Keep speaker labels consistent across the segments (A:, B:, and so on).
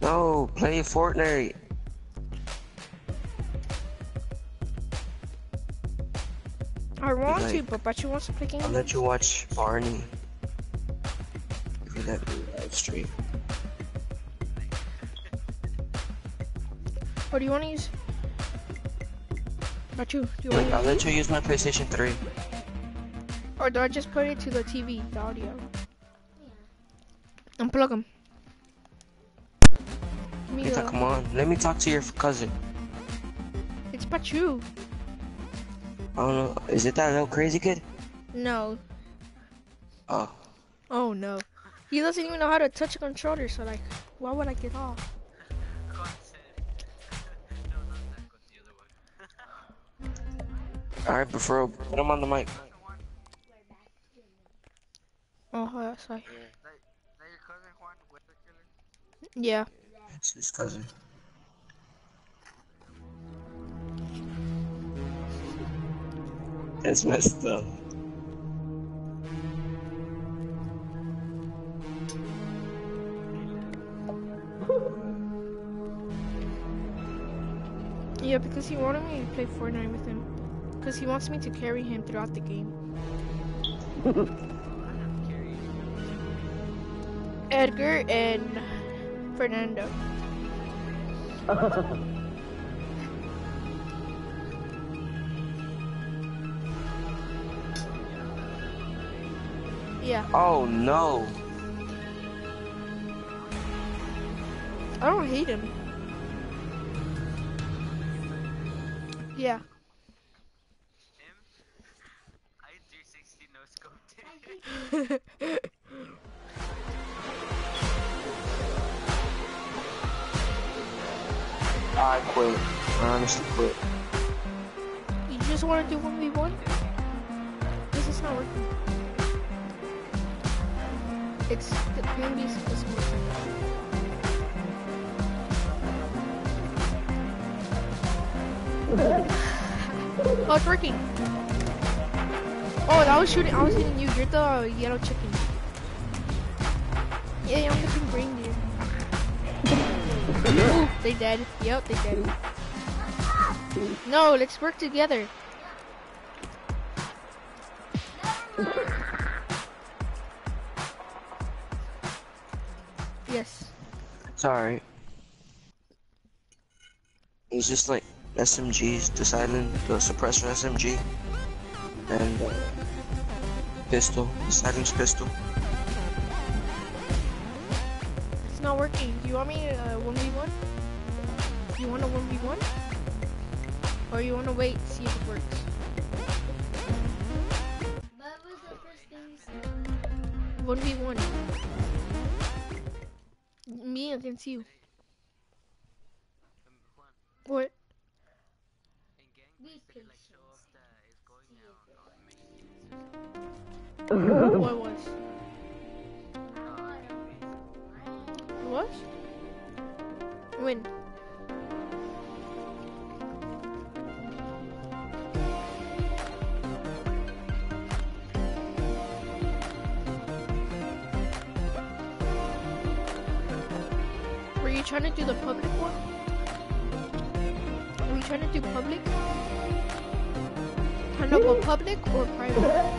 A: No, play Fortnite.
B: I want to,
A: Like,
B: but Bachu wants to play games.
A: I'll let you watch Barney. If you let me live stream.
B: What do you want to use? Bachu, do you want
A: Like,
B: to
A: I'll
B: use
A: let you use my PlayStation 3.
B: Or do I just put it to the TV, the audio? Unplug them.
A: Rita, come on. Let me talk to your cousin.
B: It's Bachu.
A: I don't know. Is it that little crazy kid?
B: No.
A: Oh.
B: Oh no. He doesn't even know how to touch a controller, so like, why would I get off?
A: Alright, before put him on the mic.
B: Oh, sorry.
C: Is that your cousin Juan with the killer?
B: Yeah.
A: It's his cousin. It's messed up.
B: Yeah, because he wanted me to play Fortnite with him. Because he wants me to carry him throughout the game. Edgar and Fernando. Yeah.
A: Oh no.
B: I don't hate him. Yeah.
C: Him? I 360 no scoped.
A: I quit. I honestly quit.
B: You just want to do 1v1? This is not working. It's the PNB is supposed to work. Oh, it's working. Oh, that was shooting. I was hitting you. You're the yellow chicken. Yeah, I'm the pink reindeer. Ooh, they dead. Yep, they dead. No, let's work together. Yes.
A: It's alright. It's just like SMGs, the silent, the suppressor SMG, and pistol, the silence pistol.
B: It's not working. Do you want me 1v1? You want a 1v1? Or you want to wait and see if it works?
D: What was the first thing you said?
B: 1v1. Me against you.
C: Juan,
B: What?
C: in gang
D: Be
C: they like
D: patient.
C: show up that it's going down on main.
B: What was? What? When? Were you trying to do the public one? Were you trying to do public? I know, but public or private?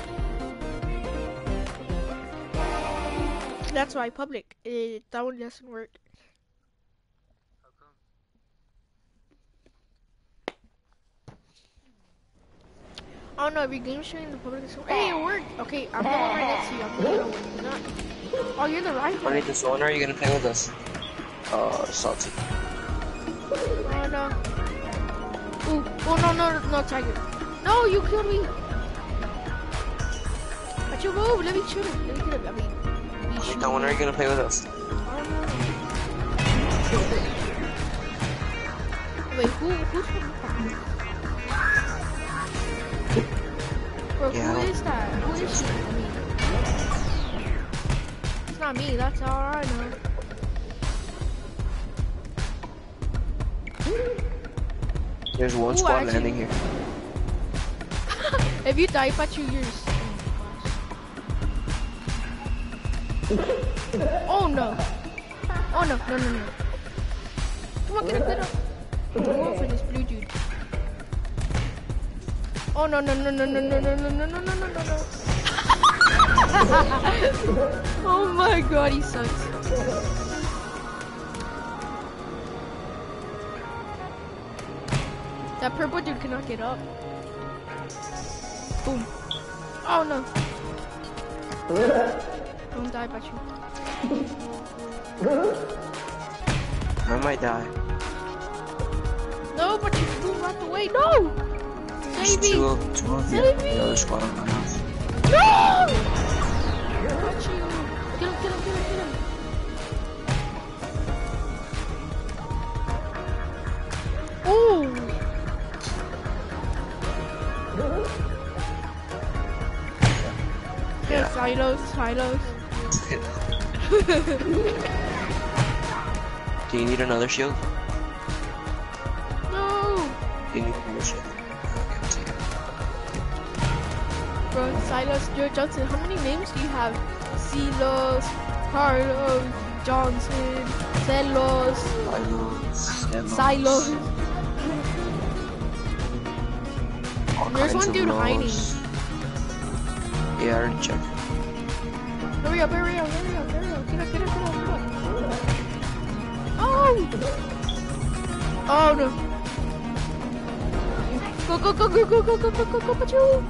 B: That's why public. That one doesn't work.
C: How come?
B: Oh no, if your game's showing the public, hey, it worked. Okay, I'm the one right next to you. I'm the little one. You're not. Oh, you're the right one.
A: Honey, this owner, are you gonna play with us? Salty.
B: Oh no. Ooh, oh no, Tiger. No, you killed me. But you move. Let me shoot him. Let me kill him. I mean,
A: Honey, that one, are you gonna play with us?
B: Wait, who's Bro,
A: Yeah,
B: who is that? Who is she? I mean, it's not me. That's all I know.
A: There's one
B: Ooh,
A: squad
B: actually-
A: landing here.
B: If you die, but you yours. Oh no. Oh Oh no, no, no, no. Come on, get up, get up. I'm going for this blue dude. Oh no, no, no, no, no, no, no, no, no, no, no, no, no. Oh my god, he sucks. That purple dude cannot get up. Boom. Oh no. Don't die, Bachu.
A: I might die.
B: No, but you move out the way. No!
A: There's
B: Save me!
A: two of you.
B: Save me!
A: The other squad on my house.
B: No! Got you. Get him, get him, get him, get him. Ooh!
A: Yeah.
B: Silos, silos.
A: Do you need another shield?
B: No!
A: Do you need another shield?
B: Bro, Silos, Joe Johnson, how many names do you have? Silos, Carlos, Johnson, Celos, Silos. There's one dude hiding.
A: Yeah, I already checked.
B: Hurry up, hurry up, hurry up, hurry up. Get up, get up, get up, get up. Oh! Oh no. Go, go, go, go, go, go, go, go, go, go, Pachu!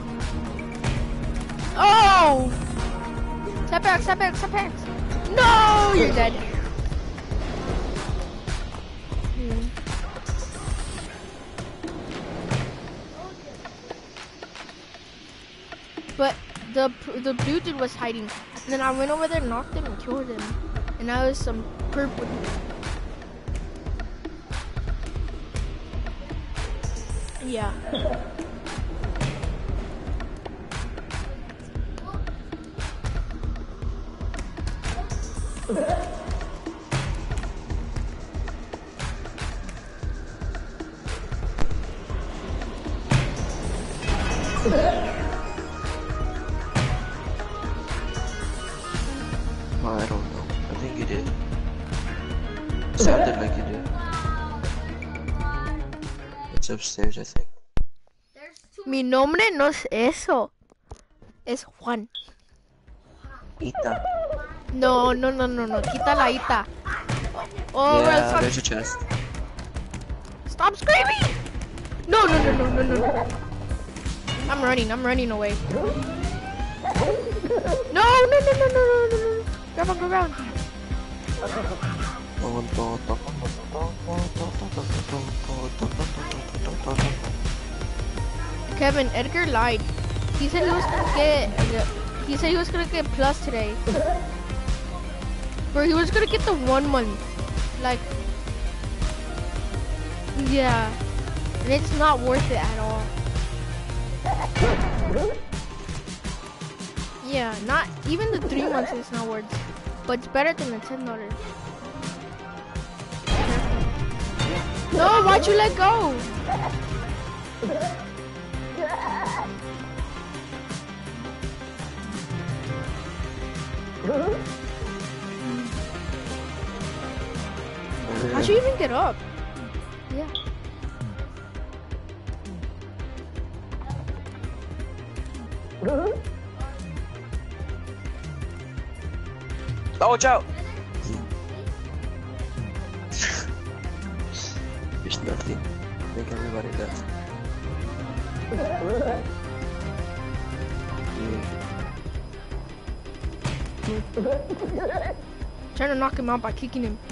B: Oh! Step back, step back, step back. No! You're dead. But the blue dude was hiding. And then I went over there, knocked him, and killed him. And now there's some purple. Yeah.
A: Well, I don't know. I think you did. Sounded like you did. It's upstairs, I think.
B: Mi nombre no es eso. Es Juan.
A: Ita.
B: No, no, no, no, no. Quita la ita. Oh,
A: Yeah,
B: stop,
A: there's a chest.
B: stop screaming! No, no, no, no, no, no, no. I'm running away. No, no, no, no, no, no, no, no. Grab on the ground. Kevin, Edgar lied. He said he was gonna get plus today. Bro, he was gonna get the 1 month. Like, yeah. And it's not worth it at all. Yeah, not even the 3 months is not worth it. But it's better than the $10. No, why'd you let go? How'd you even get up? Yeah.
A: Oh, watch out! There's nothing. I think everybody does.
B: Trying to knock him out by kicking him.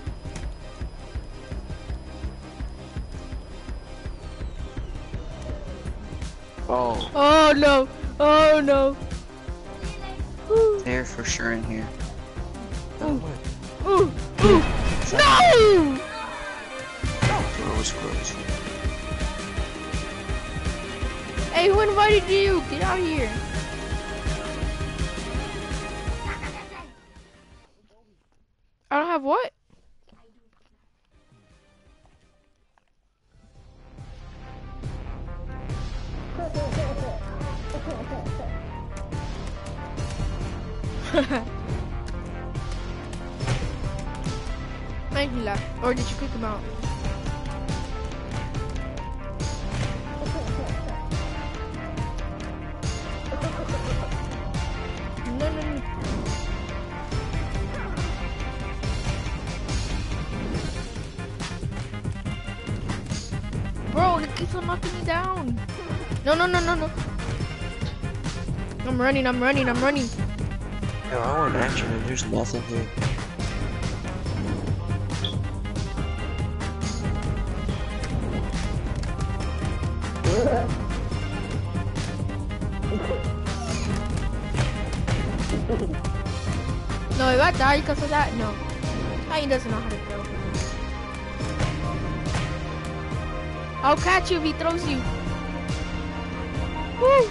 A: Oh,
B: Oh no! Oh no!
A: they're for sure in here.
B: Ooh! Ooh! Ooh! No!
A: Door was closed.
B: Hey, who invited you? Get out of here! I don't have what? And he left. Or did you kick him out? No, no, no. Bro, it keeps on knocking me down. No, no, no, no, no. I'm running, I'm running, I'm running.
A: Yo, I want action and there's nothing here.
B: No, if I die because of that, no. He doesn't know how to throw. I'll catch you if he throws you. Woo!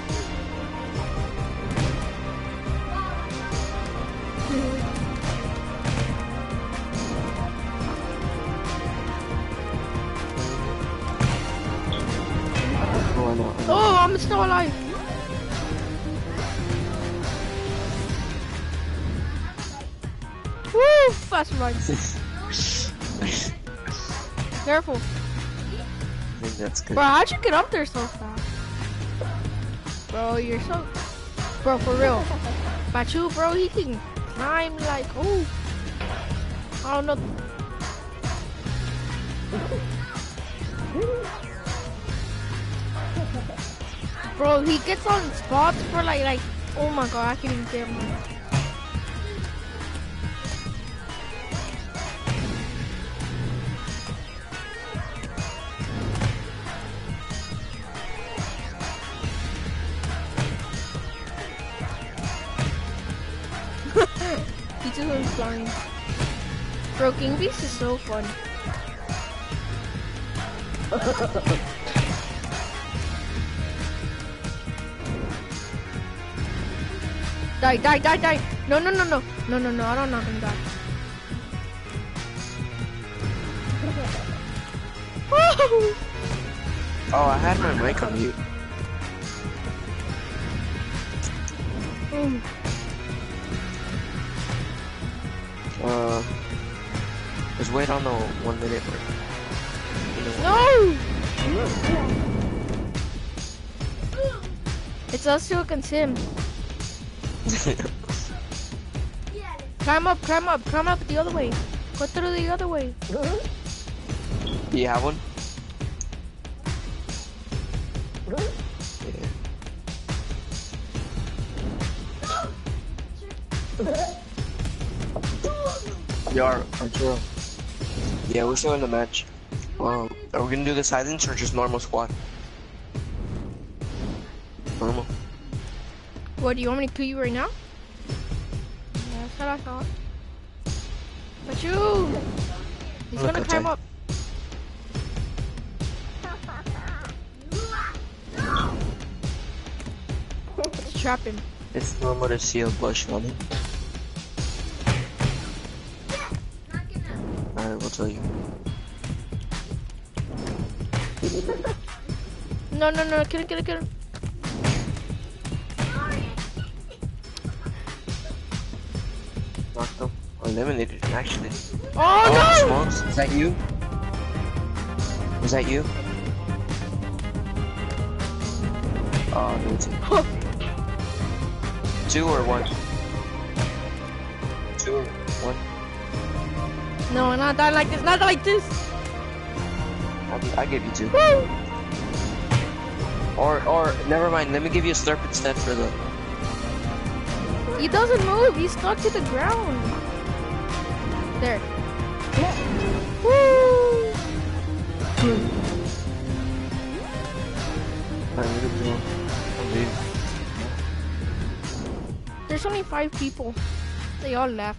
A: Oh, I know.
B: Oh, I'm still alive. Woo! Fast run. Careful.
A: I think that's good.
B: Bro, how'd you get up there so fast? Bro, you're so... Bro, for real. Bachu, bro, he can climb like... Oh. I don't know. Bro, he gets on spots for like... Oh my god, I can't even get him. He just went flying. Bro, King Beast is so fun. Die, die, die, die. No, no, no, no. No, no, no, I don't knock him down. Woo!
A: Oh, I had my mic on mute. Just wait on the 1 minute break. You know
B: No! It's us two against him. Climb up, climb up, climb up the other way. Go through the other way.
A: Do you have one? Yeah. You are, Arturo. Yeah, we're still in the match. Are we gonna do the silence or just normal squad? Normal.
B: What, do you want me to kill you right now? Yeah, that's what I thought. But you! He's
A: Look
B: gonna
A: at
B: climb
A: that.
B: up. Let's trap him.
A: It's normal to see a bush on it. Alright, we'll tell you.
B: No, no, no, kill him, kill him, kill him.
A: Knocked him. Eliminated him, actually.
B: Oh, no!
A: Smokes, is that you? Was that you? Oh, no, it's you. 2 or 1? 2 or 1?
B: No, not that like this, not like this.
A: I give you 2.
B: Woo!
A: Or never mind. Let me give you a slurp instead for the.
B: He doesn't move. He's stuck to the ground. There. Woo! There's only 5 people. They all left.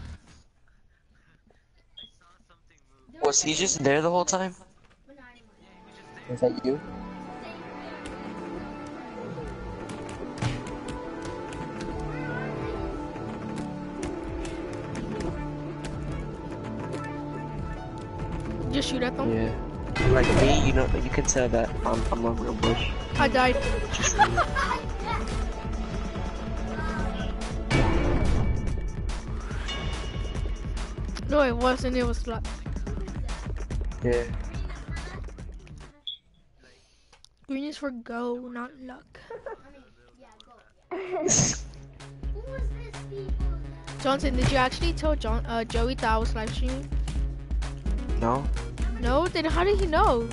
A: Was he just there the whole time? Was that you?
B: Just shoot at them.
A: Yeah. Like me, you know, you can tell that I'm a real bush.
B: I died.
A: Just for you.
B: No, it wasn't. It was like.
A: Yeah.
B: Green is for go, not luck.
D: Who was this people?
B: Johnson, did you actually tell Joey that I was live streaming?
A: No?
B: No? Then how did he know?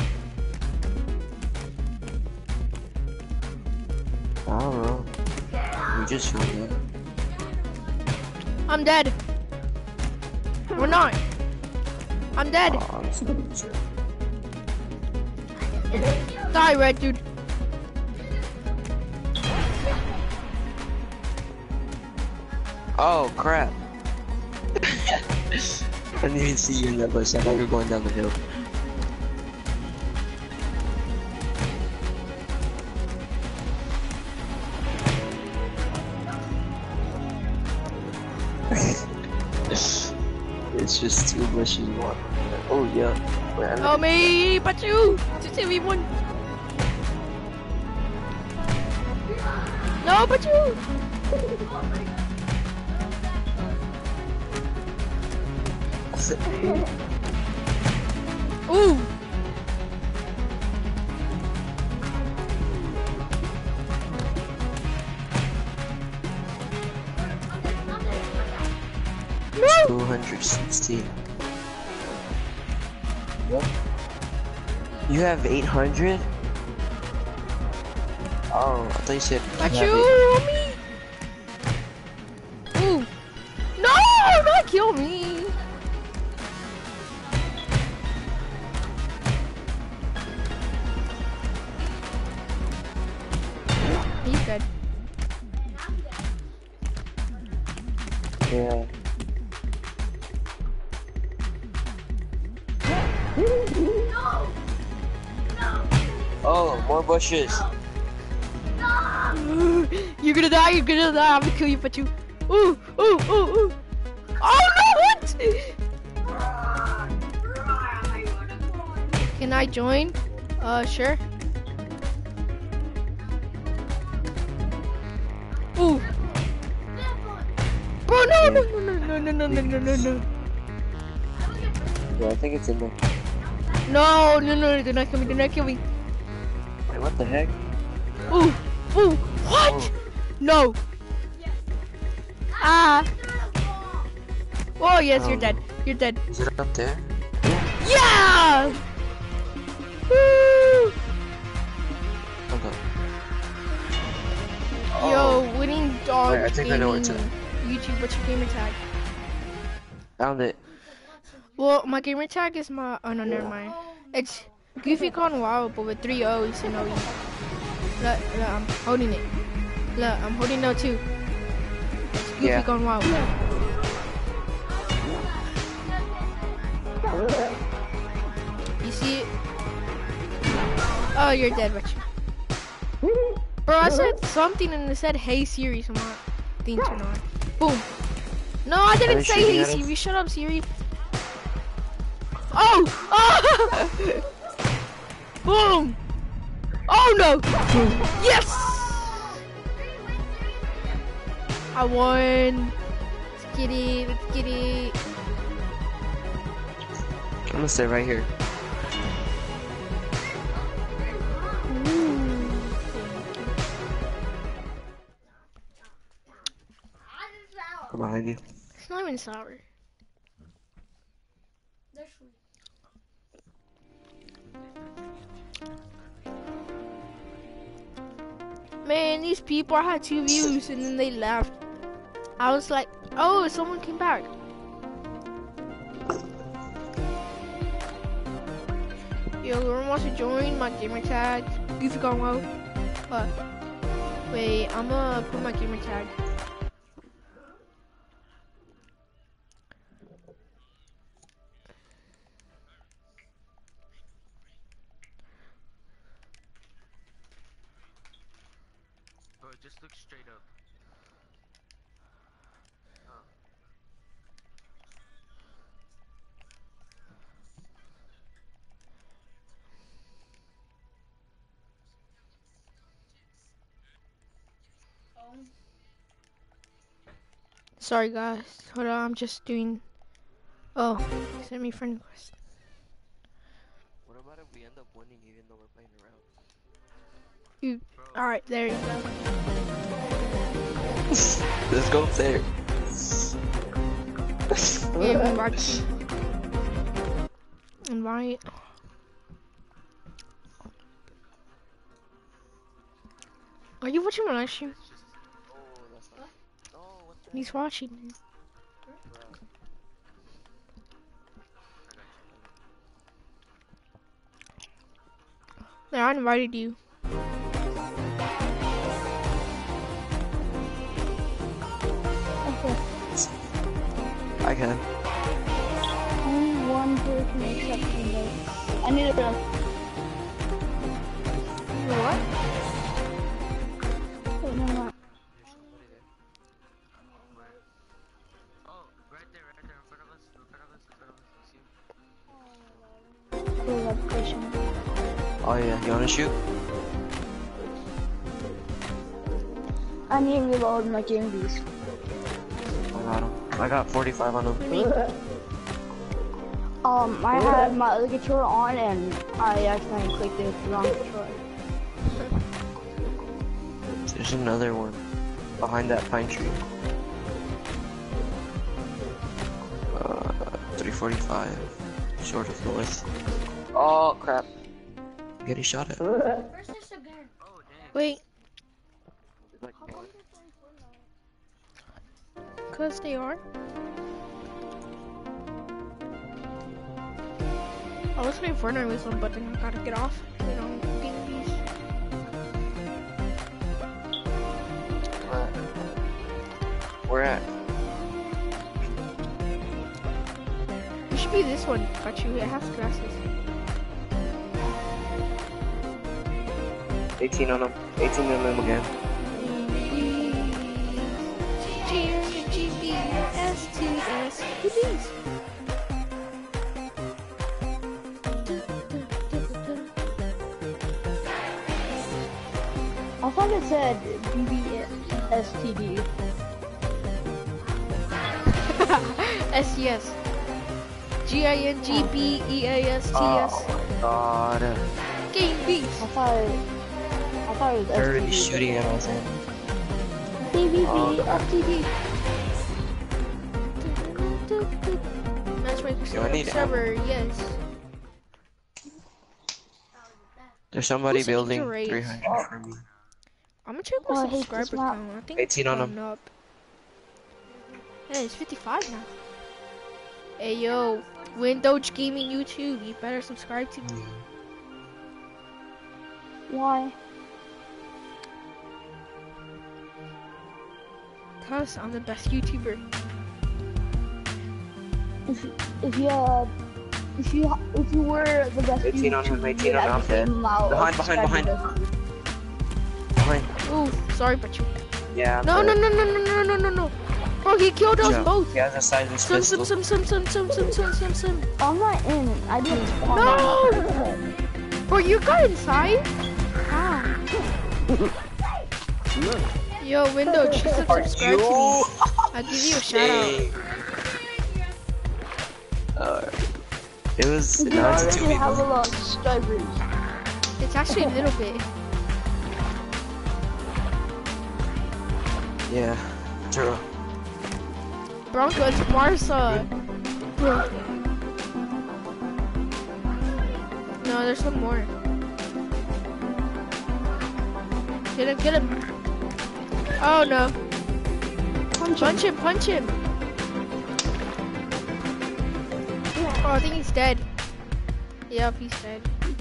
A: I don't know. We just found out.
B: I'm dead. We're not. I'm dead.
A: Oh, I'm so
B: Die, red dude.
A: Oh crap. I didn't even see you in that bush. I thought you were going down the hill. It's just too mushy. Oh yeah. Wait, I
B: Oh me, but you. Just hit me one. No, but you. Ooh. No.
A: 260. What? You have 800? Oh, I thought you said
B: But
A: have
B: you, me. Ooh. No, not kill me. He's dead.
A: Yeah. Oh, more bushes.
B: You're gonna die, you're gonna die. I'm gonna kill you, but you. Ooh, ooh, ooh, ooh. Oh no, what? Can I join? Sure. Ooh. Bro, no, no, no, no, no, no, no, no, no, no.
A: Yeah, I think it's in there.
B: No, no, no, do not kill me, do not kill me.
A: Wait, what the heck?
B: Ooh, ooh, what?
A: Oh.
B: No. Ah. Oh, yes, you're dead. You're dead.
A: Is it up there?
B: Yeah! Woo!
A: Okay.
B: Yo, winning dog
A: Wait, I think I know where it's
B: gaming. YouTube, what's your gamer tag?
A: Found it.
B: Well, my gamer tag is my, oh no, never mind. It's GoofyCon WoW, but with 3 O's and no E. Look, I'm holding it. Look, I'm holding it too. It's
A: Yeah.
B: GoofyCon WoW. You see it? Oh, you're dead, Rich. Bro, I said something and it said, hey Siri, so my thing turned on. Boom. No, I didn't
A: you
B: say
A: shooting
B: hey
A: at us?
B: Siri. Shut up, Siri. Oh! Oh! Boom! Oh no! Yes! I won. Let's get it. Let's get it.
A: I'm gonna stay right here. I'm behind you.
B: It's not even sour. Man, these people, I had 2 views and then they left. I was like, oh, someone came back. Yo, whoever wants to join my gamer tag, Goofy Gone Low. Wait, I'm gonna put my gamer tag.
C: Bro, just look straight up.
B: Sorry guys, hold on, I'm just doing, oh, send me friend request.
A: we end up winning even though we're playing around.
B: Alright, there you go.
A: Let's go up there.
B: Yeah, invite. Invite. Are you watching my live stream?
A: Oh, that's not. Oh, what the
B: He's watching. There, I invited you.
A: I can.
D: Only one person accepting this. I need to.
B: What?
D: Wait, no, no.
A: There's somebody there.
C: Oh, right there, in front of us, in front of us, you see him?
D: Full reputation.
A: Oh yeah, you wanna shoot?
D: I need to reload my game beast.
A: I got him. I got 45 on him.
D: I had my other controller on and I accidentally clicked the wrong controller.
A: There's another one behind that pine tree. 345, sort of north. Oh crap! I'm getting shot at.
D: Where's this again?
C: Oh, dang.
B: Wait,
A: Like,
B: cause they are. I was playing Fortnite with them, but then I gotta get off. You know, game these.
A: where at?
B: It should be this one, but it has glasses.
A: 18 on him. 18 on him again.
B: G-R-G-B-S-T-S. Who these?
D: I thought it said BBSTD.
B: S-E-S. G-I-N-G-B-E-A-S-T-S.
A: Oh god.
B: Game beast.
D: I thought it was
A: They're already
D: STD.
A: shooting at us.
D: BBBSTD.
B: That's right.
A: Yo, I need
B: server, yes.
A: There's somebody
B: Who's
A: building
B: Angel Rays?
A: 300 for me.
B: I'm gonna check
D: Oh,
B: my
D: I hate this
B: subscriber
D: map.
B: count. I think
A: 18 on
B: it's
A: him.
B: up. Hey, it's 55 now. Hey yo, Windows Gaming YouTube, you better subscribe to me.
D: Why?
B: Cause I'm the best YouTuber.
D: If you were the best
A: 18 on him,
D: YouTuber,
A: 18
D: you'd
A: on
D: have
A: him,
D: the same amount of
A: Behind.
D: subscribers.
A: Behind.
B: Ooh, sorry, but you.
A: Yeah.
B: No. Bro, he killed us both.
A: He has a silenced
B: Some.
D: I'm not in. I didn't spawn.
B: No! Bro, you got inside? How? Yo, Windows, you should subscribe to me. I'll give you a shout out.
A: It was.
D: You
A: No, it's a
D: already have a
A: 2v1.
D: lot of subscribers.
B: It's actually a little bit.
A: Yeah. True.
B: Bronco, it's Marsa. Bro. No, there's one more. Get him. Oh no. Punch him. Oh, I think he's dead. Yep, he's dead.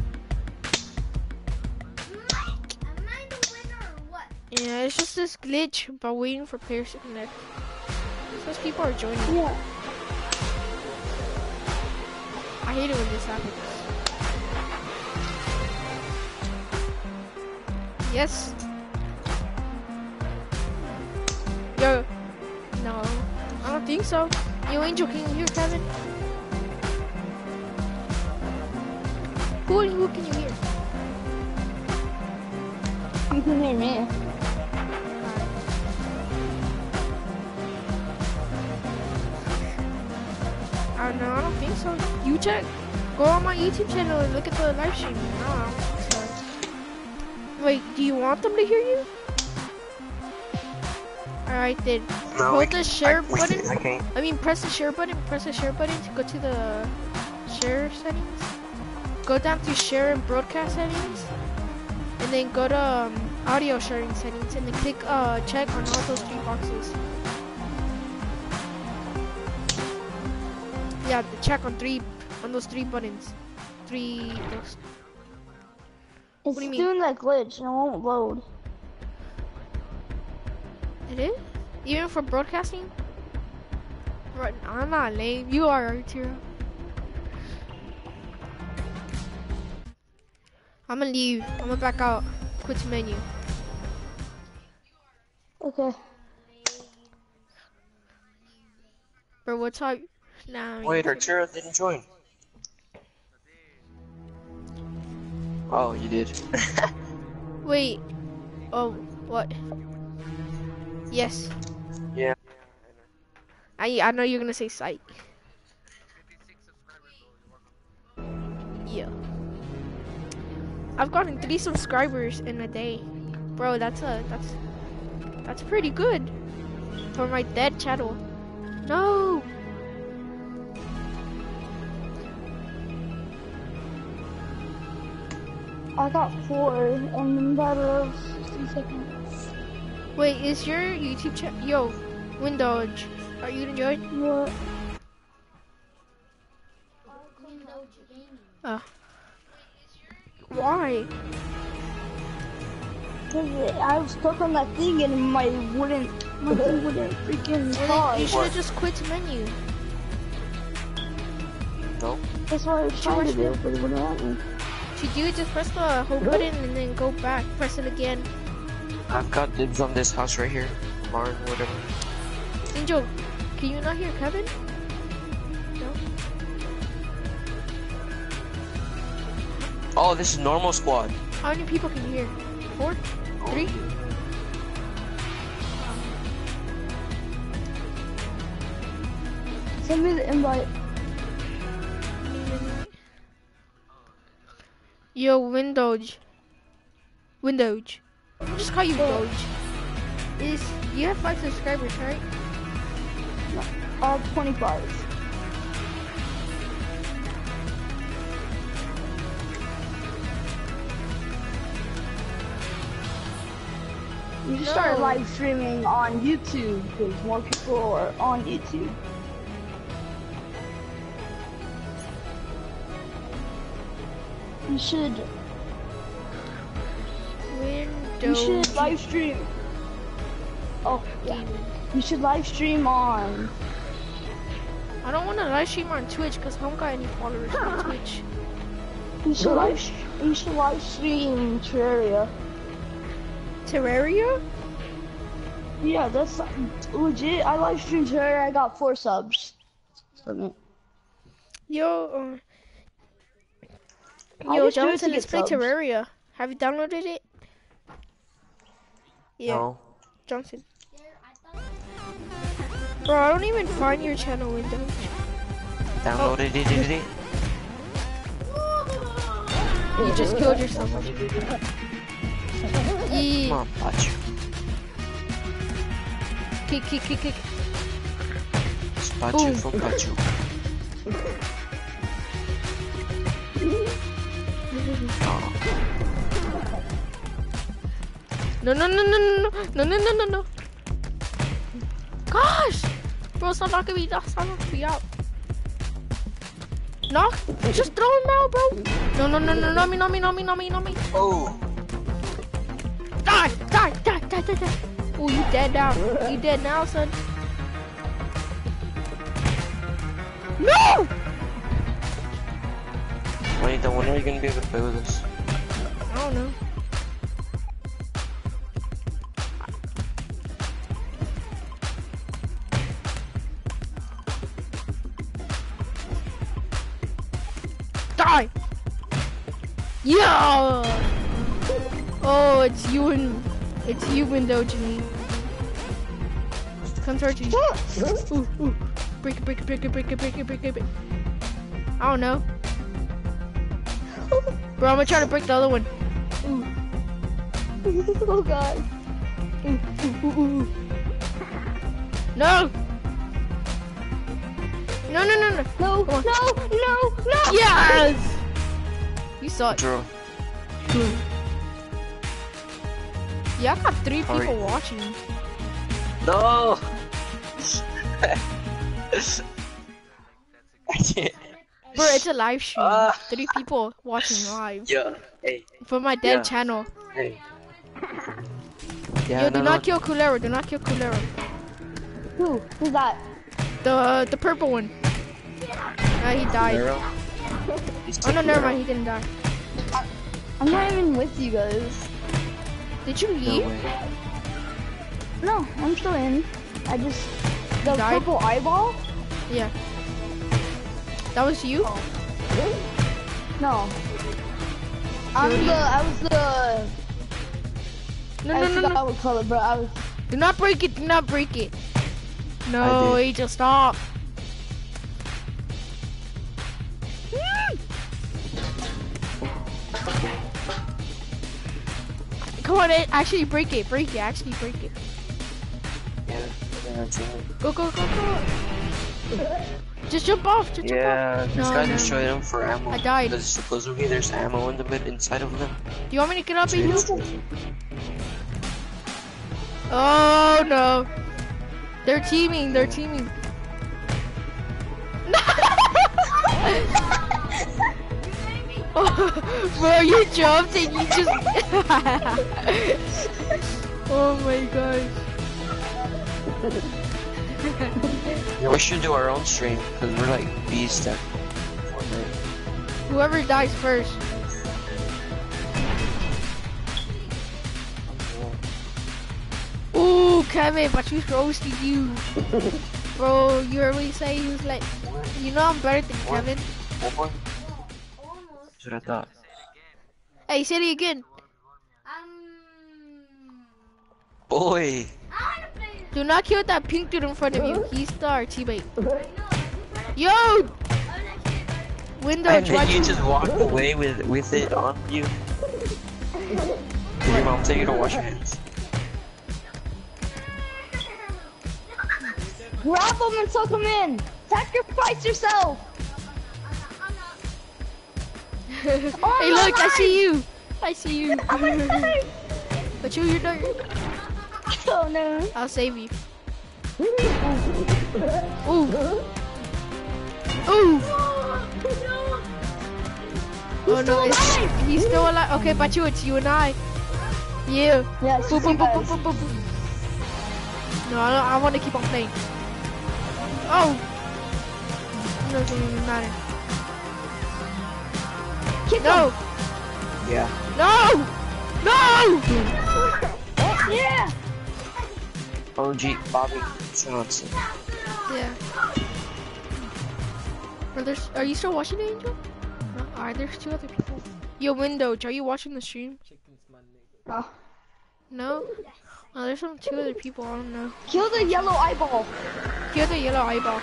D: Am I the winner or what?
B: Yeah, it's just this glitch about waiting for players to connect. Because people are joining.
D: Yeah.
B: I hate it when this happens. Yes. Yo. No. I don't think so. Yo, Angel, can you hear Kevin? Who can you hear?
D: You can hear me.
B: No, I don't think so. You check. Go on my YouTube channel and look at the live stream. No, I don't think so. Wait, do you want them to hear you? Alright then.
A: No,
B: Hold the share
A: we
B: button.
A: can't- I can't.
B: I mean, press the share button. Press the share button to go to the share settings. Go down to share and broadcast settings. And then go to audio sharing settings. And then click check on all those 3 boxes. Yeah, the check on those 3 buttons. Those.
D: It's
B: do you mean?
D: doing that glitch and it won't load.
B: It is? Even for broadcasting? Right, I'm not lame. You are, Arturo. I'm gonna leave. I'm gonna back out. Quit the menu.
D: Okay.
B: Bro, what's up? Nah.
A: Wait, Arturo didn't join. Oh, you did.
B: Wait. Oh, what? Yes.
A: Yeah.
B: I know you're gonna say site. Yeah. I've gotten 3 subscribers in a day. Bro, that's pretty good for my dead channel. No.
D: I got 4 in a matter of 60 seconds.
B: Wait, is your YouTube channel? Yo, Windows, are you enjoying?
D: What?
B: Why?
D: Because I was stuck on that thing and my thing wouldn't freaking pause.
B: You should have just quit the menu.
A: Nope.
D: That's what I was trying to do, but it wouldn't let me.
B: To do it, just press the home button and then go back. Press it again.
A: I've got dibs on this house right here. Barn, whatever.
B: Angel, can you not hear Kevin? No.
A: Oh, this is normal squad.
B: How many people can you hear? 4? 3?
D: Send me the invite.
B: Yo, Windows. Windows. I'll just call you Doge. You have 5 subscribers, right?
D: 25. You should start
B: No.
D: live streaming on YouTube because more people are on YouTube. You should
B: Windows.
D: live stream. Oh, yeah.
B: Gaming.
D: You should live stream on.
B: I don't want to live stream on Twitch because I don't got any followers on Twitch.
D: You should live stream Terraria.
B: Terraria?
D: Yeah, that's legit. I live streamed Terraria. I got 4 subs.
B: Yo,
D: I
B: Yo,
D: just do it to
B: Jonathan, let's
D: get
B: play
D: subs.
B: Terraria. Have you downloaded it? Yeah,
A: No.
B: Johnson. Bro, I don't even find your channel window.
A: Downloaded it.
B: You just killed yourself.
A: Come
B: Yeah.
A: on, watch.
B: Kick.
A: Spot
B: Boom.
A: you for got you. Oh,
B: No. Gosh! Bro, stop knocking me out. Knock? Just throw him out, bro. No, not me.
A: oh.
B: Die. Oh, you dead now. You dead now, son. No!
A: Wait, then when are you gonna be able to play with us?
B: I don't know. Die! Yeah! Oh, it's you and Doji. Come towards you. Ooh. break it, break it, break it, break it, break it, break it. I don't know. Bro, I'm gonna try to break the other one.
D: Oh god.
B: No! No, no, no, no.
D: No,
B: Come on.
D: no.
B: Yes! You saw it.
A: Draw.
B: Yeah, I got 3 people
A: Alright.
B: watching.
A: No! I can't.
B: Bro, it's a live stream.
A: Ah.
B: 3 people watching live.
A: Yeah. Hey.
B: For my dead
A: Yeah.
B: channel.
A: Hey. Yeah,
B: Yo, do not kill Kulero. Do not kill Kulero.
D: Who's that?
B: The purple one. He died. Oh no, never mind. He didn't die.
D: I'm not even with you guys.
B: Did you
A: No
B: leave?
A: way.
D: No, I'm still in. I just the
B: Died?
D: purple eyeball.
B: Yeah. That was you?
D: No. I was the.
B: No,
D: I
B: no, no,
D: forgot
B: no.
D: what color, bro. I was.
B: Do not break it. Do not break it.
A: I
B: No,
A: did.
B: Angel, stop. Come on, actually break it. Break it. Actually break it.
A: Yeah. That's it.
B: Go, go, go, go. Just jump off. Just jump
A: Yeah, this
B: No,
A: guy
B: no,
A: destroyed them for ammo.
B: I died.
A: Because supposedly there's ammo in the mid inside of them.
B: off. Do you want me to get up,
A: So
B: Angel? Oh no. They're teaming. They're teaming. Bro, you jumped and you just. Oh my gosh.
A: Yeah, we should do our own stream because we're like beasts at Fortnite.
B: Whoever dies first. Ooh, Kevin, but she's roasting you. Bro, you heard me say he was like, you know I'm better than Kevin.
A: What? That's what I thought.
B: Hey, say it again.
A: Boy!
B: Do not kill that pink dude in front of you. He's our teammate. Yo! Window,
A: And
B: try
A: then you
B: to...
A: just walk away with it on you. Did your mom tell you to wash your hands?
D: Grab them and suck them in. Sacrifice yourself.
B: Hey, look, I see you. I see you. But you're not.
D: Oh no.
B: I'll save you. Ooh. Ooh. Oh no, he's still alive. Okay, but it's you and I. Yeah.
D: Yeah,
B: Boop, boop, boop, boop, boop, boop, boop. No, I want to keep on playing. Oh. It doesn't even matter.
D: Kick
B: No.
A: Yeah.
B: No. No.
D: Yeah.
A: OG Bobby Johnson.
B: Yeah. Are you still watching it, Angel? No. Alright, there's 2 other people. Yo, Window, are you watching the stream?
D: Oh.
B: No? Oh, there's 2 other people, I don't know.
D: Kill the yellow eyeball.
B: Kill the yellow eyeball.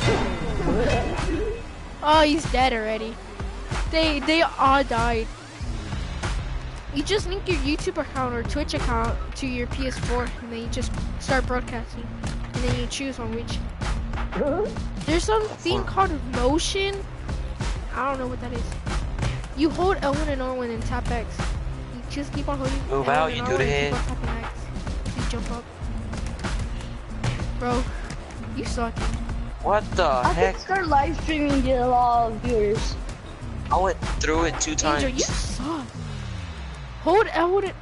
B: Oh, he's dead already. They all died. You just link your YouTube account or Twitch account to your PS4 and then you just start broadcasting. And then you choose on which. There's something called motion. I don't know what that is. You hold L1 and R1 and tap X. You just keep on holding
A: Move
B: L1
A: out,
B: and
A: you
B: R1
A: do the
B: and
A: head.
B: keep on tapping X. You jump up. Bro, you suck.
A: What the
D: I
A: heck?
D: could start live streaming and get a lot of viewers.
A: I went through it 2 times.
B: Angel, you suck. Hold L1 and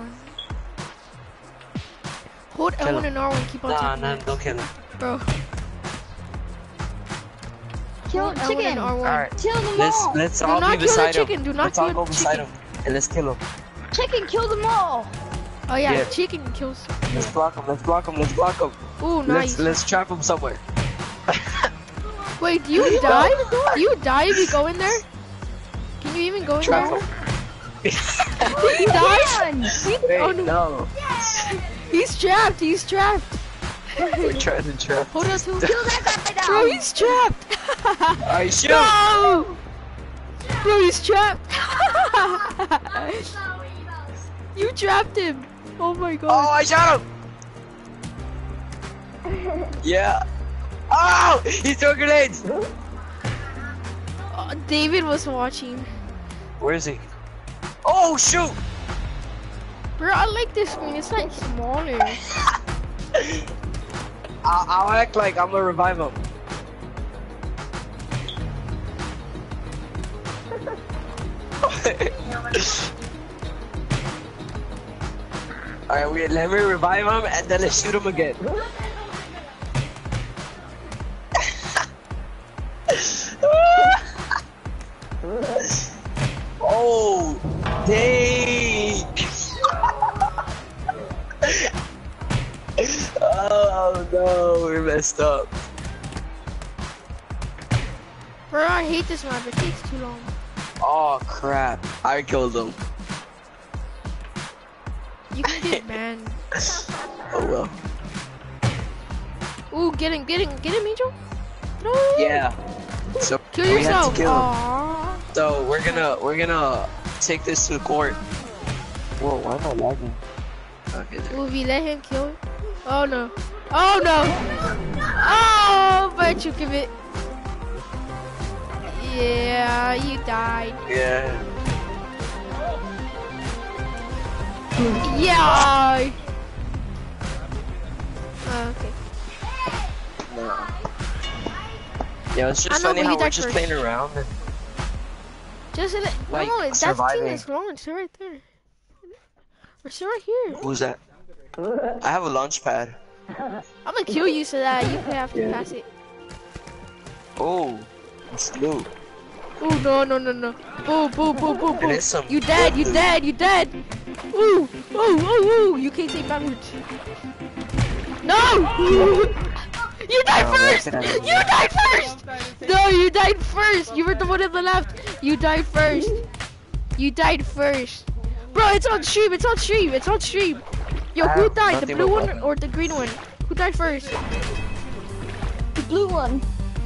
B: hold
A: Kill
B: L1
A: him.
B: and R1 keep on
A: Nah,
B: tapping
A: nah,
B: X.
A: don't kill him.
B: Bro,
D: Kill
B: hold L1
D: chicken.
B: and R1.
A: Alright,
D: Kill them all.
A: let's
B: Do
A: all
B: not
A: be
B: kill the
A: beside
B: chicken,
A: him.
B: do not
A: Let's all
B: kill
A: go
B: the
A: beside
B: chicken.
A: him and let's kill him.
D: Chicken, kill them all.
B: Oh yeah,
A: Yeah.
B: chicken kills.
A: Let's block him. Let's block him. Let's block him.
B: Ooh, nice.
A: Let's trap him somewhere.
B: Wait, do you die? Do you die if you go in there? Can you even go in
A: Trap
B: there?
A: him.
B: He died?
D: Run.
B: Oh
A: Wait,
B: no.
A: no.
B: He's trapped. He's trapped.
A: We're trying to trap.
B: Hold on to him.
D: Kill that guy now.
B: Bro, he's trapped.
A: I shoot.
B: No! Bro, he's trapped. You trapped him. Oh my
A: Oh,
B: god.
A: I shot him. Yeah. Oh, he's throwing grenades.
B: David was watching.
A: Where is he? Oh, shoot.
B: Bro, I like this screen. It's like smaller.
A: I'll act like I'm gonna revive him. Alright, let me revive him and then let's shoot him again. Oh, dang! Oh no, we messed up.
B: Bro, I hate this map. It takes too long.
A: Oh crap, I killed him.
B: You can get banned.
A: Oh well.
B: Ooh, get him, Angel. No.
A: Yeah. So
B: Kill
A: we had
B: yourself.
A: to kill him.
B: Aww.
A: So we're gonna take this to the court. Whoa, why am I lagging? Okay, there.
B: Will we let him kill him? Oh no. Oh no. Oh, but you give it. Yeah, you died.
A: Yeah.
B: Yeah. Okay.
A: No. Yeah, it's
B: I
A: just
B: know,
A: funny
B: but
A: how
B: you
A: we're
B: died
A: just
B: first.
A: playing around and
B: Just in it.
A: Like,
B: No, that's
A: surviving.
B: team is launched right there. We're still right here.
A: who's that? I have a launch pad.
B: I'm gonna kill you so that you can have to
A: Yeah.
B: pass it.
A: Oh, it's loot.
B: Oh no no no no! Boo boo boo boo
A: And
B: boo!
A: it's some
B: You dead! You
A: loot.
B: dead! You dead! Ooh! Ooh! Ooh! Ooh! You can't say backwards. No! You died
A: No,
B: first!
A: that's it.
B: You died first! No, you died first! You were the one on the left. You died first. You died first. Bro, it's on stream. It's on stream. It's on stream. Yo,
A: I
B: who
A: have
B: died? The
A: nothing
B: blue
A: but
B: one
A: weapons.
B: or the green one? Who died first?
D: The blue one.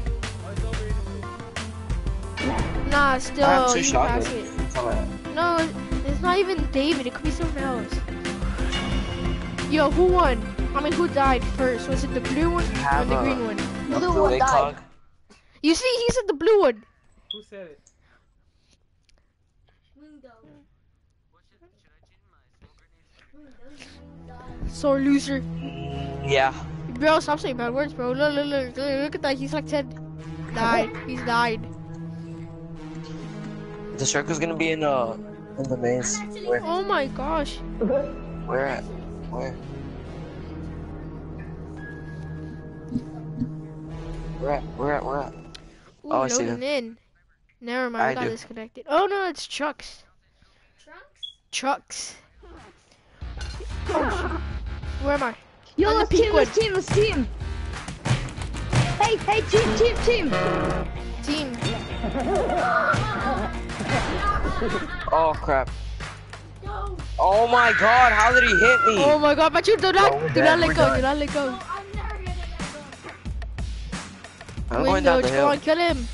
B: Nah, still.
A: I have 2
B: you
A: shotguns.
B: pass it.
A: That's all I have.
B: No, it's not even David. It could be someone else. Yo, who won? I mean, who died first? Was it the blue one or
A: have
B: the
A: a-
B: green one?
D: Blue
A: The
D: one
A: big
D: died.
A: clog.
B: You see, he said the blue one.
E: Who said it?
B: Sore loser.
A: Yeah.
B: Bro, stop saying bad words, bro. Look at that. He's like 10. Died. He's died.
A: The circle's gonna be in the maze. Where?
B: Oh my gosh.
A: Where at? Where? Where at?
B: Ooh,
A: Oh, I see
B: loading in. Never mind,
A: I
B: I got
A: do.
B: disconnected. Oh no, it's trucks. Trucks? Oh, where am I?
D: Yo,
B: On the
D: let's
B: pink
D: team,
B: one.
D: let's team, let's team. Hey, team.
B: Team.
A: Oh crap. Oh my god, how did he hit me?
B: Oh my god, but you do
A: Oh,
B: not
A: we're
B: let
A: dead,
B: go,
A: we're
B: do not let go.
A: I'm going down the
B: Come
A: hill.
B: on, kill him.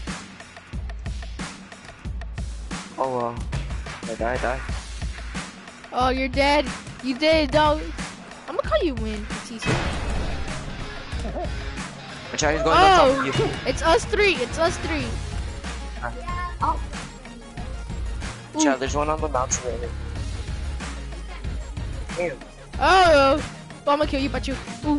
A: Oh well. I die.
B: Oh, you're dead. You did, dog. I'm gonna call you win. It's easy.
A: Which he's going on top of you.
B: It's us three. It's us three.
A: Chad, there's one on the mountain right here. Damn.
B: Oh, I'm gonna kill you, but you. Ooh.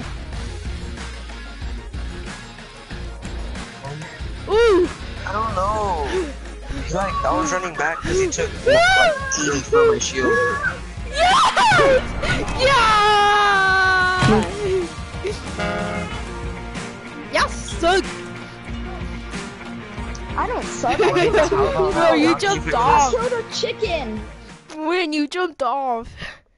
B: Ooh.
A: I don't know. He's like, I was running back because he took like 80 from my shield.
B: Yes! Yeah! Yes, son.
D: I don't suck.
B: Bro, you jumped off.
D: Showed a chicken.
B: When you jumped off.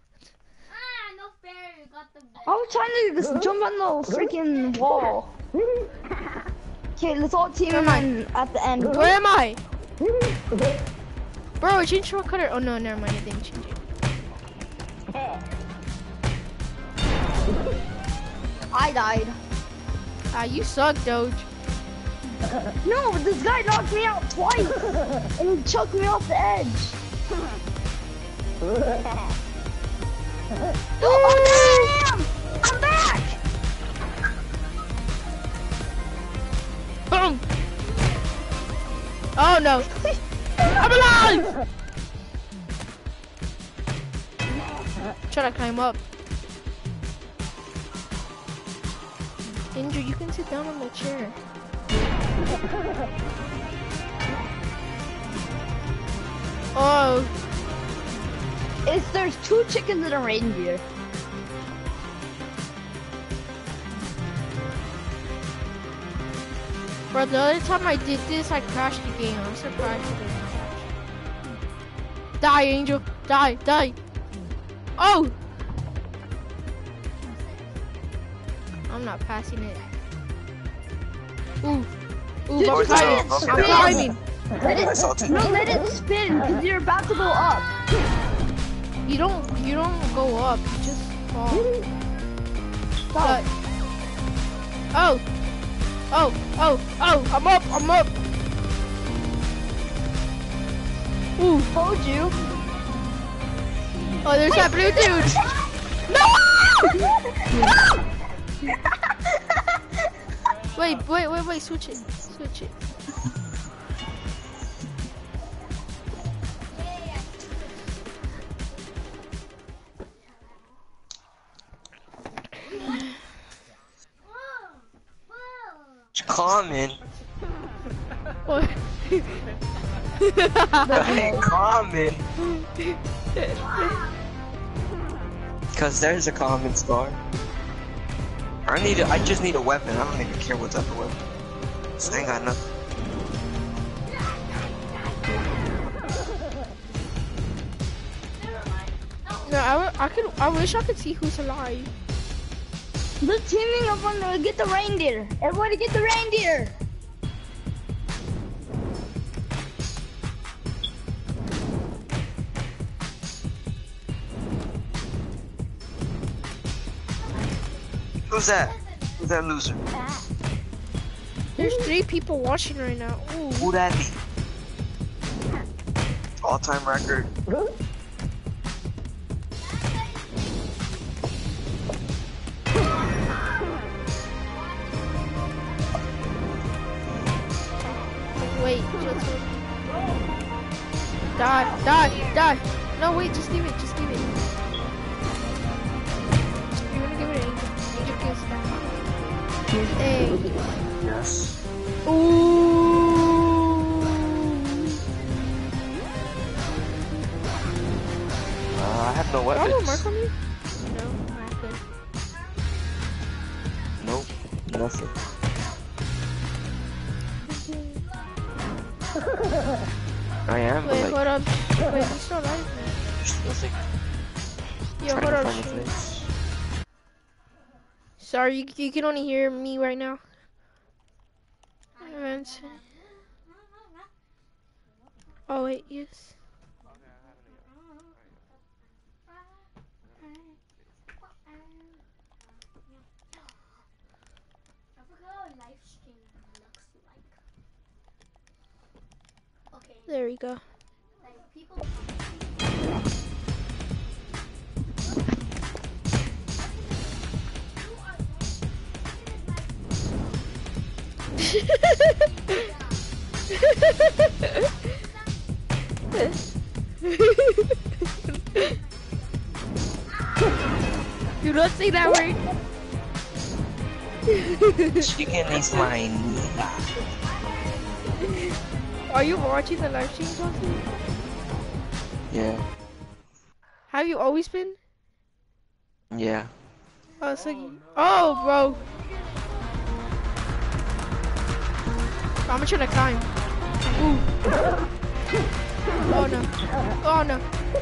D: I was trying to just jump on the freaking wall. Okay, let's all team him in at the end.
B: Where am I? Bro, change shortcut. Oh no, never mind. I didn't change it.
D: I died.
B: Ah, you suck, Doge.
D: No, this guy knocked me out twice and chucked me off the edge. Oh, damn! I'm back!
B: Boom! Oh no! I'm alive! Try to climb up. Andrew, you can sit down on the chair. Oh,
D: There's 2 chickens and a reindeer.
B: bro, the other time I did this, I crashed the game. I'm surprised it didn't crash. Die, Angel. Die, die. Oh! I'm not passing it. Ooh. Ooh,
D: Dude,
B: I'm
D: just
B: climbing.
D: let it
B: I'm
D: spin.
B: climbing.
D: Let
A: I saw it.
D: it, no, let it spin, because you're about to go up.
B: You don't go up, you just fall.
D: Stop.
B: Oh! Oh, oh, oh, I'm up, I'm up. Ooh,
D: Told you.
B: oh, there's that blue dude. No! Wait, switch it, switch it.
A: Common.
B: What?
A: Hey, common. Cause there's a common star. I just need a weapon. I don't even care what type of weapon. So I ain't got nothing.
B: No, I wish I could see who's alive.
D: They're teaming up on the, get the reindeer. Everybody get the reindeer.
A: Who's that? Who's that loser?
B: There's 3 people watching right now. Ooh.
A: Who that be? All-time record.
B: Wait, just die. No, wait, just leave it, just leave it. You're gonna give it an Angel. Angel gives that. Hey.
A: Yes.
B: Ooh.
A: I have no
B: Do I have a mark
A: weapons.
B: on you? No, not good.
A: Nope. Nothing. I am, but
B: Wait,
A: like,
B: hold up. Wait, you still alive?
A: there's nothing.
B: Yo,
A: Trying
B: hold
A: to
B: up.
A: find a
B: Shane.
A: place.
B: Sorry, you can only hear me right now. Oh wait, yes. There we go. Do not say that word.
A: Chicken is mine.
B: Are you watching the live stream, Johnson?
A: Yeah.
B: Have you always been?
A: Yeah.
B: Oh, so oh, bro. I'm gonna try to climb. Ooh. Oh no. Oh no.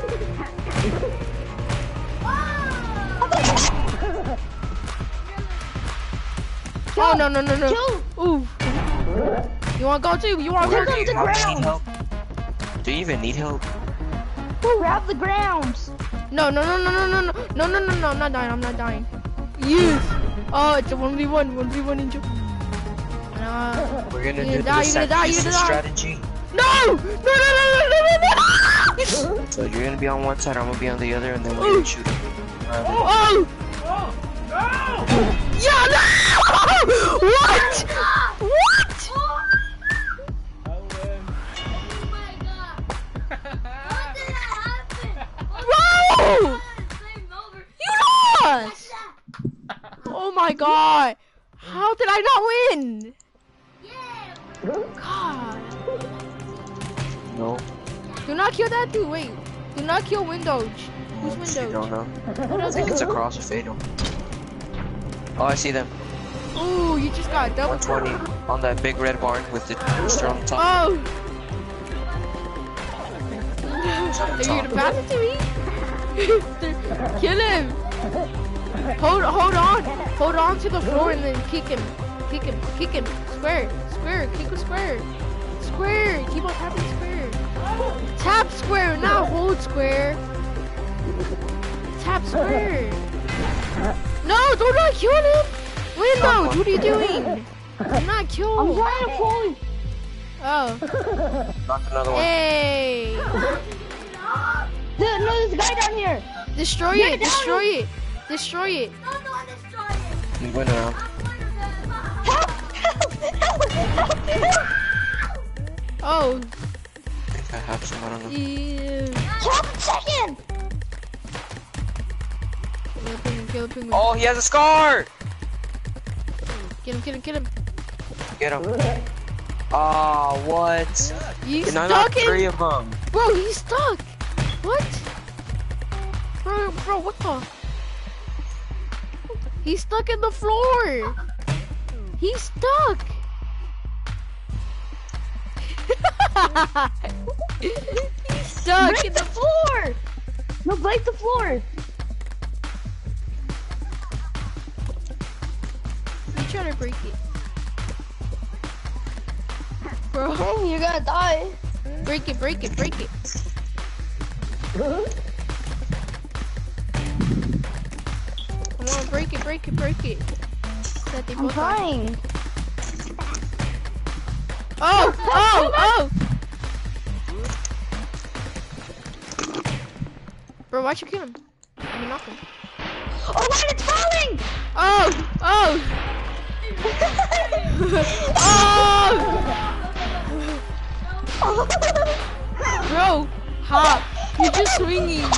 B: Oh no no no no. Ooh. You wanna go too? You wanna go
D: Look
B: too?
D: at the ground.
A: Help? Do you even need help?
D: Grab the ground.
B: No no no no no no no no no no no. I'm not dying. I'm not dying. Yes. Oh, it's a 1v1, 1v1 ninja. Nah.
A: We're gonna
B: You're
A: do
B: gonna die,
A: the
B: you're gonna die, you're
A: Sacrifice
B: gonna die.
A: strategy.
B: No! No, no, no, no, no, no, no!
A: So you're gonna be on one side, I'm gonna be on the other, and then we're gonna shoot him.
B: Oh! Yeah, no! What? What? Bro! You lost! Oh my god! How did I not win? God.
A: No,
B: Do not kill that dude, wait. Do not kill Windows. Who's
A: you
B: Windows?
A: don't know.
B: What
A: I
B: else
A: think
B: is
A: it's
B: it?
A: across a fatal. Oh, I see them.
B: Ooh, you just got double.
A: 120 on that big red barn with the rooster on the top.
B: Oh!
A: It's on
B: Are
A: the
B: you gonna
A: top.
B: pass it to me? Kill him! Hold on to the floor and then kick him. Kick him. Square, kick him square. Square, keep on tapping square. Tap square, not hold square. Tap square. No, do not kill him! Windows, what are you doing? Do not kill
D: I'm
B: him.
D: trying to pull you.
B: Oh.
A: Knocked another one.
B: Hey!
D: No, there's a guy down here.
B: Destroy
D: Yeah,
B: it,
D: down
B: destroy it. Destroy it.
A: We went around.
D: Help!
B: Oh.
A: I think I have some, I don't know.
B: Ew.
D: Help a second!
B: Kill the penguin.
A: Oh, he has a scar!
B: Get him.
A: Get him. Ah, what?
B: He's
A: And I knocked
B: stuck
A: 3
B: in.
A: of them.
B: Bro, he's stuck. What? Bro, what the? He's stuck in the floor. He's stuck. He's stuck
D: Break
B: in
D: the floor! No, break the floor!
B: You try to break it. Bro,
D: Dang, you're gonna die.
B: break it. Come on, break it. That they
D: I'm
B: both are.
D: trying.
B: Oh! Bro, why'd you kill him? I mean, knock him.
D: Oh, why it's falling?
B: Oh! Bro, hop. You're just swinging.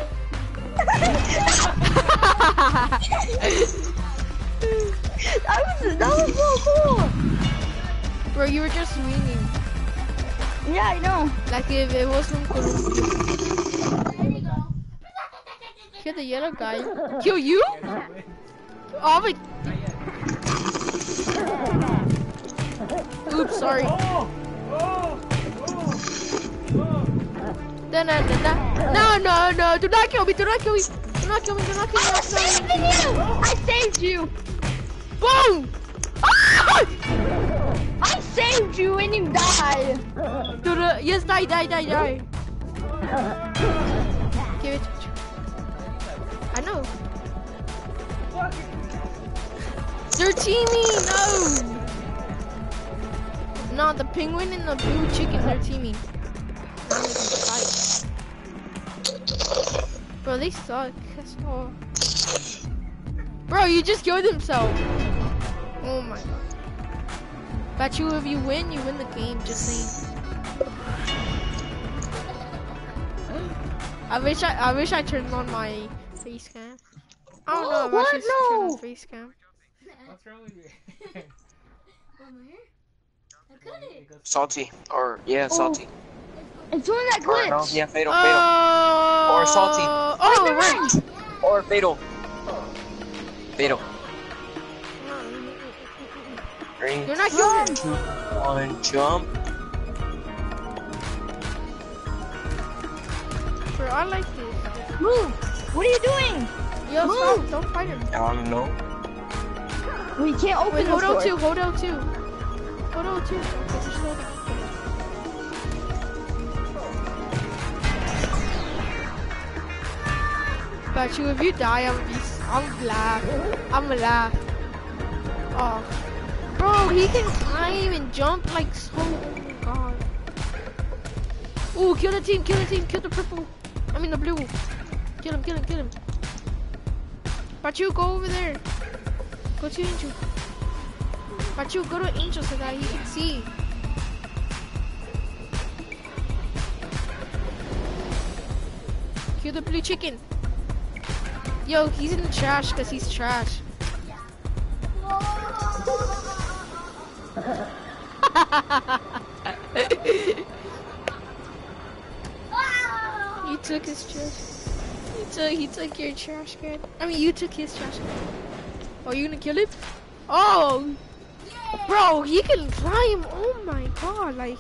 D: That was so cool.
B: Bro, you were just swinging.
D: Yeah, I know.
B: Like if it wasn't Columbia. Kill the yellow guy. Kill you? Oh my. Oops, sorry. No. Do not kill me.
D: I saved you.
B: Boom! Ah!
D: I saved you and you died.
B: Yes, die. Give it. I know. They're teaming. No, the penguin and the blue chicken, they're teaming. Now they can fight. Bro, they suck. That's all. Bro, you just killed himself. Oh my god. Bet you if you win the game. Just saying. I wish I turned on my face cam. I don't know if I
D: What?
B: should turn
D: No.
B: on face cam.
E: What's wrong with you?
A: Salty. Or, yeah, salty.
D: It's doing that
A: Or, no,
D: glitch.
A: yeah, fatal.
B: Oh.
A: Or salty.
B: Oh, right.
A: Or fatal. Fatal. 3,
B: You're not killing
A: 2, 1, jump.
B: Bro, I like this.
D: Move. What are you doing?
B: Yo,
D: Move.
B: stop. Don't fight him.
A: I don't know.
D: We can't open
B: Wait,
D: the
B: hold
D: door.
B: L2. Hold L2. Okay, just hold it. Bet you if you die, I'm gonna laugh. Oh. Bro, he can climb and jump like so. Oh my god. Ooh, kill the team, kill the purple. I mean the blue. Kill him. Bachu, go over there. Go to Angel. Bachu, go to Angel so that he can see. Kill the blue chicken. Yo, he's in the trash because he's trash. You took his trash. He took your trash can. I mean, you took his trash can. Oh, you gonna kill him? Oh, bro, he can climb. Oh my god, like.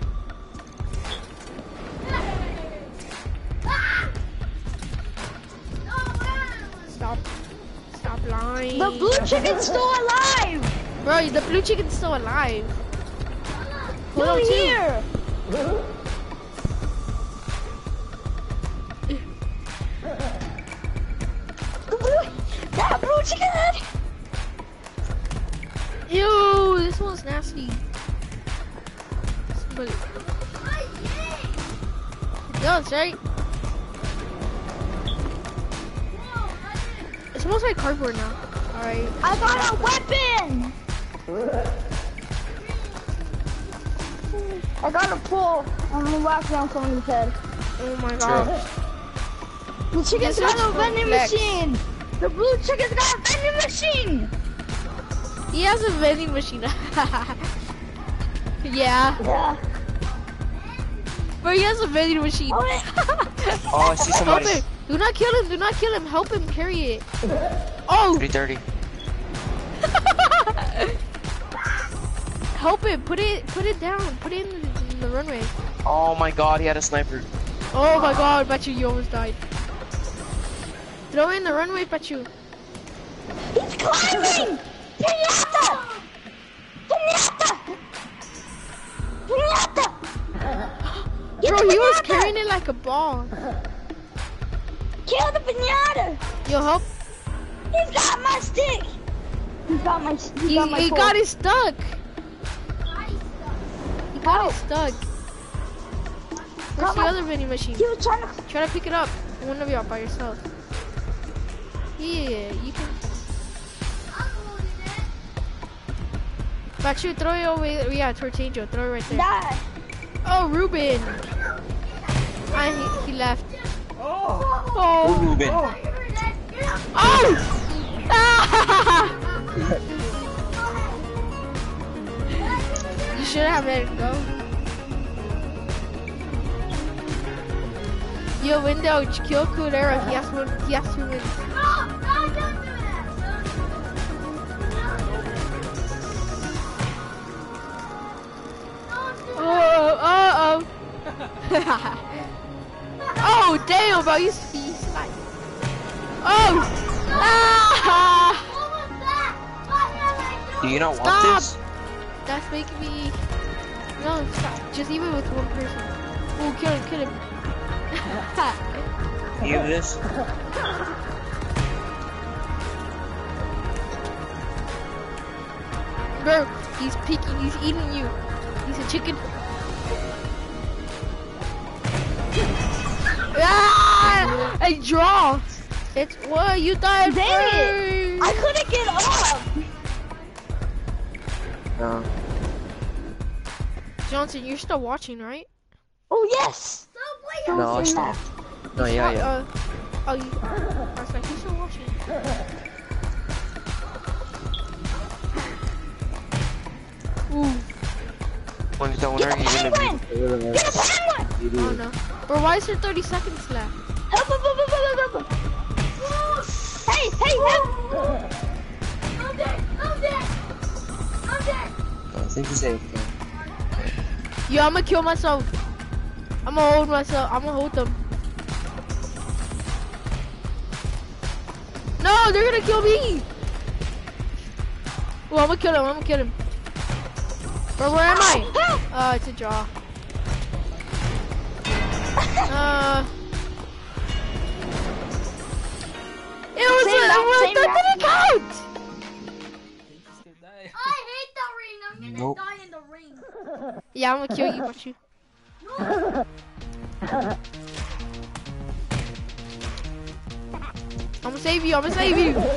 B: Stop lying.
D: The blue chicken's still alive.
B: Bro, the blue chicken's still alive. Hold on,
D: here. That blue chicken head.
B: Ew, this one's nasty. But it does, right? It smells like cardboard now. Alright.
D: I got a weapon. I got a pull. I'm gonna whack down someone's head.
B: Oh my god.
D: The chicken's
B: Yes,
D: got a vending
B: Lex.
D: machine. The blue chicken's got a vending machine.
B: He has a vending machine. Yeah.
D: Yeah.
B: But he has a vending machine.
D: Oh, wait.
A: Oh, I see
B: Help
A: somebody.
B: him. Do not kill him. Do not kill him. Help him carry it. Oh.
A: 330.
B: Help him. Put it down. Put it in the runway.
A: Oh my god, he had a sniper.
B: Oh my god, Bachu, you almost died. Throw it in the runway, Bachu.
D: He's climbing. Pinata. Pinata. Pinata. Get
B: Bro,
D: the
B: he was
D: pinata.
B: carrying it like a ball.
D: Kill the pinata.
B: Yo, help.
D: He's got my stick. He got my. He got my.
B: He
D: pole.
B: got it stuck. He got it stuck. Where's the
D: Come on.
B: other vending machine?
D: He was trying to.
B: Try to pick it up. I want to be out by yourself. Yeah, you can. Bachu, throw it over. Yeah, towards Angel. Throw it right there.
D: Die.
B: Oh, Ruben. He left.
A: Oh,
B: Oh.
A: Ruben.
B: Oh! Ah! You should have let it go. Yo, window, kill Kudera. He has to win. Oh. Oh, damn, bro. He's like. Oh! Ah!
A: Do you not want
B: Stop.
A: this?
B: That's making me. No, stop. Just even with one person. Oh, kill him.
A: You have this?
B: Bro, he's peeking. He's eating you. He's a chicken. Ah! A draw. It's what you died.
D: Dang it! I couldn't get up.
A: No.
B: Johnson, you're still watching, right?
D: Oh yes.
A: No, it's not. No, yeah.
B: Oh, you. I was like, he's still watching. Ooh.
A: When you don't
D: Get
A: worry,
D: the
A: you're gonna
D: penguin!
A: be.
D: Get a penguin!
B: Oh no. Bro, why is there 30 seconds left?
D: Help! Hey! Help!
C: I'm dead!
A: I think he's safe.
B: Yo, I'm gonna kill myself. I'm gonna hold myself. I'm gonna hold them. No, they're gonna kill me. Well, I'm gonna kill him. Bro, where am I? It's a draw. It was
D: Same
B: that
D: map,
B: didn't count. Yeah, I'm gonna kill you, but you. I'm gonna save you. I'm gonna save you.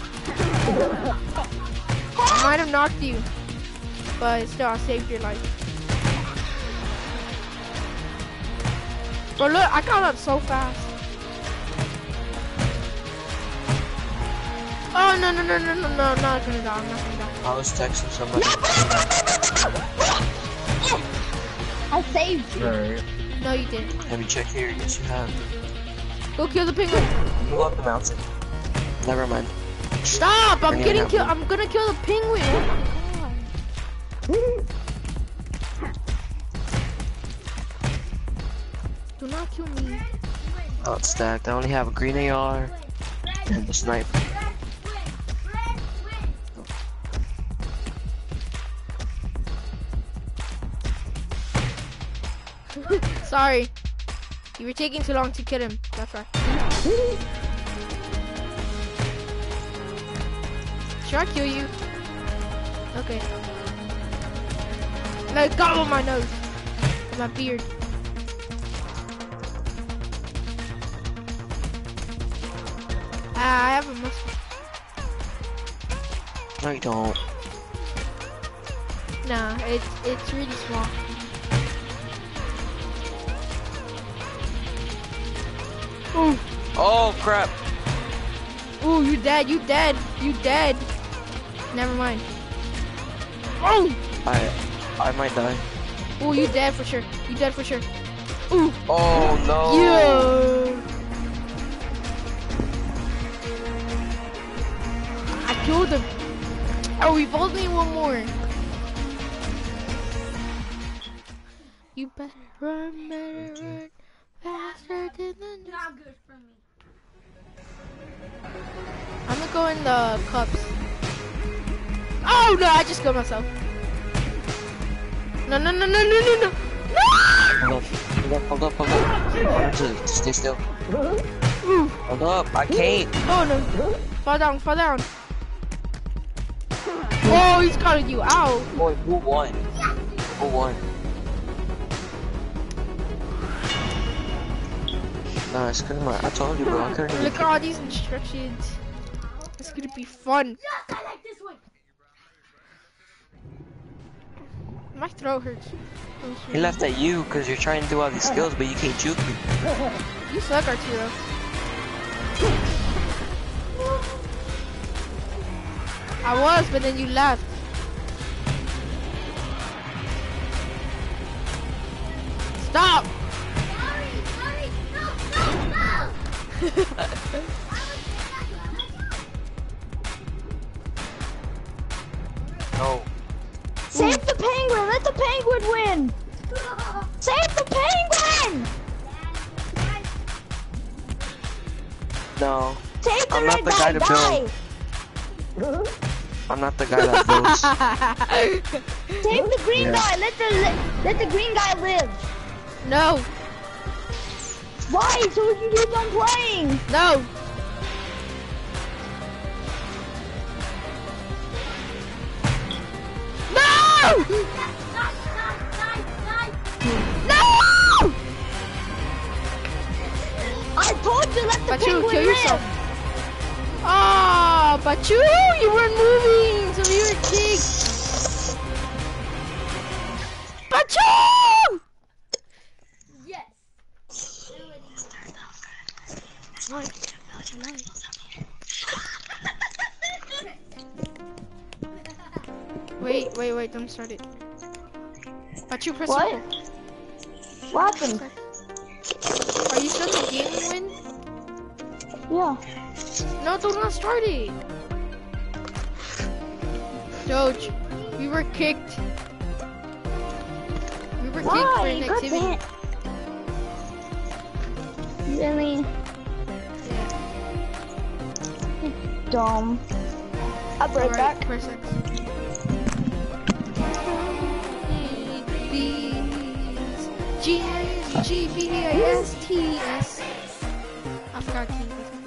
B: I might have knocked you, but still, I saved your life. Bro, look, I got up so fast. Oh no no no no no no! I'm not gonna die. I'm not gonna die.
A: I was texting somebody.
D: I saved you.
A: Alright.
B: No, you didn't.
A: Have you checked here? Yes, you have.
B: Go kill the penguin.
A: Go up the mountain. Never mind.
B: Stop! I'm
A: Bring it
B: getting
A: out.
B: killed. I'm gonna kill the penguin. Oh my god. Do not kill me.
A: Oh, it's stacked. I only have a green AR and the sniper.
B: Sorry. You were taking too long to kill him. That's right. Should I kill you? Okay. Let go of my nose. With my beard. Ah, I have a mustache.
A: No, you don't.
B: Nah, it's really small. Ooh,
A: Oh, crap.
B: ooh, you dead, you dead, you dead. Never mind. Oh,
A: I might die.
B: ooh, you dead for sure. You dead for sure. Ooh,
A: Oh, no.
B: yeah. I killed him. Oh, we both need one more. You better run, faster than the
E: Not good for me.
B: I'm gonna go in the cups. Oh no, I just killed myself. No, no, no, no, no, no, no. No!
A: Hold up. I want to stay still.
B: Ooh.
A: Hold up, I can't.
B: Oh no. Fall down, fall down. Oh, he's calling you out.
A: Boy, who won? Who won? Nah, it's cause I told you, bro. I couldn't even
B: Look at all these instructions. It's gonna be fun.
E: Yes, I like this one.
B: My throat hurts.
A: He left at you because you're trying to do all these skills, but you can't juke me.
B: You suck, Arturo. I was, but then you left. Stop!
E: Sorry, no.
A: No.
D: Save the penguin. Let the penguin win. Save the penguin.
A: No.
D: Save the
A: I'm not
D: red
A: the guy to
D: build.
A: I'm not the guy that builds.
D: Save the green
A: Yeah.
D: guy. Let the green guy live.
B: No,
D: Why? So we can keep on playing.
B: no. No! No!
D: I told you let the
B: But you
D: penguin
B: kill
D: live.
B: yourself. Ah, but you weren't moving, so you were kicked. But you!
E: Yes.
B: Wait, don't start it. But you press
D: What?
B: circle.
D: What happened?
B: Are you still in the game, Win?
D: Yeah.
B: No, do not start it. Doge, we were kicked. We were kicked for
D: Why? God
B: inactivity.
D: damn. Really
B: Yeah.
D: dumb. I'll be right back.
B: Press X. G-B-A-S-T-S. I forgot keys.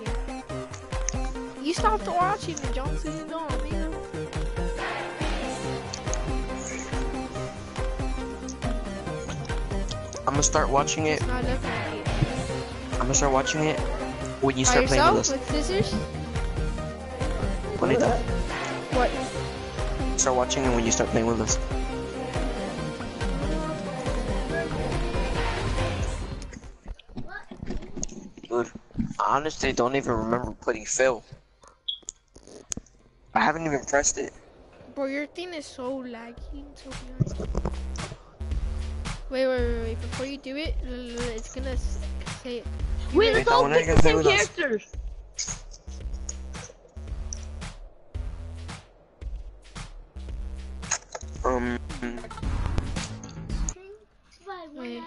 B: You stopped watching me, Johnson. You don't, man.
A: I'm gonna start watching it.
B: It's not looking like it.
A: I'm gonna start watching it when you
B: By
A: start playing with
B: yourself
A: us.
B: with scissors?
A: Juanita,
B: What?
A: start watching it when you start playing with us. Dude, I honestly don't even remember putting Phil. I haven't even pressed it.
B: Bro, your thing is so laggy. So behind. Wait. Before you do it, it's gonna say it.
D: Wait,
A: Wait,
D: let's all
A: when are
D: pick
A: you
D: the
A: gonna play
D: same
A: with us?
D: characters.
E: By 1
B: Wait.
E: hour?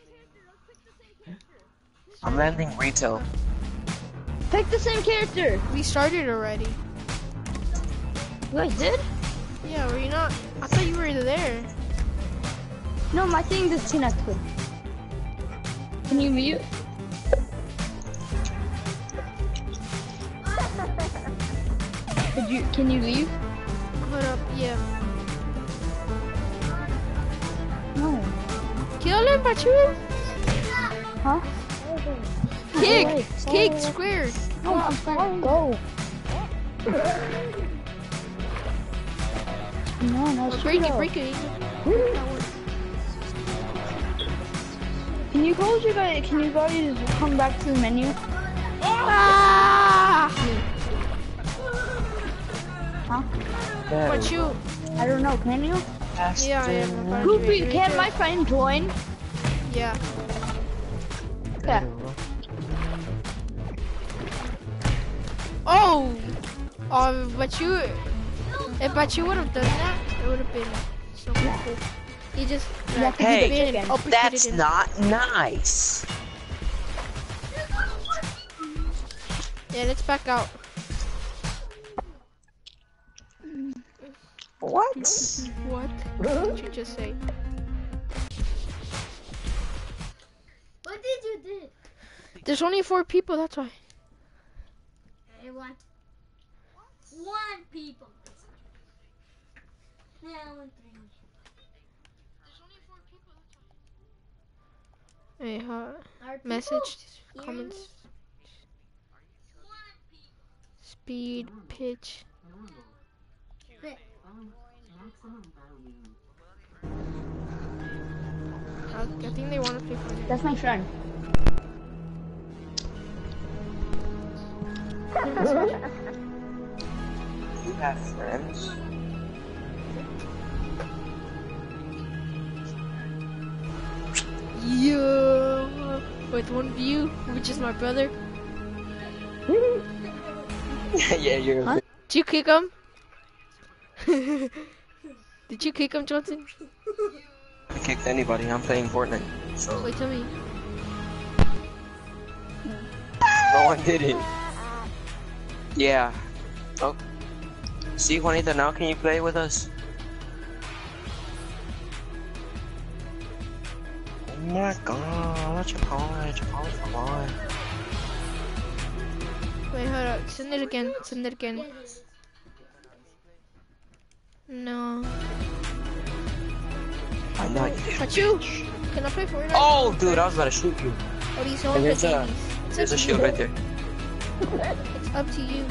A: I'm landing retail.
D: Pick the same character.
B: We started already.
D: You guys did?
B: Yeah, were you not? I thought you were there.
D: No, my thing disconnected. Can you mute? Can you leave?
B: Hold up, yeah.
D: No.
B: Kill him, Pachu!
D: Huh?
B: Kick!
D: Wait,
B: Kick,
D: sorry.
B: square!
D: No, I'm sorry. Go. No,
B: Break
D: Shiro.
B: it.
D: Can you guys come back to the menu?
B: Ah!
D: Huh?
B: Pachu!
D: I don't know, can you?
B: Yeah, I am. about to
D: Goofy,
B: be right
D: can
B: there.
D: my friend join?
B: Yeah.
D: Yeah.
B: Oh! But you... If you would have done that, it would have been so cool. You just...
D: Yeah,
B: Like,
A: Hey,
B: been and uppercutted
A: That's
B: him.
A: not nice.
B: Yeah, let's back out.
A: What?
B: What? What did you just say?
E: What did you do?
B: There's only 4 people, that's why.
E: I want 1 people. Now I want 3.
B: Hey,
E: Are people
B: message,
E: hearing
B: comments,
E: me?
B: speed, pitch.
E: Wait,
B: I think they want to play for
D: That's my friend.
A: You have friends?
B: Yeah, with 1 view, which is my brother.
A: Yeah, you're.
D: Huh?
B: Did you kick him? Did you kick him, Johnson?
A: I kicked anybody. I'm playing Fortnite. So
B: Wait, tell me.
A: no one did it. Yeah. Oh. See, Juanita, now can you play with us? Oh my god, what you calling? Come on.
B: Wait, hold up. Send it again. No.
A: I know you.
B: But you! Can I play Fortnite?
A: Oh, dude, I was about to shoot you.
B: Oh, these all
A: And
B: good
A: there's a-
B: babies. It's
A: There's a
B: up to
A: shield
B: you.
A: right there.
B: It's up to you.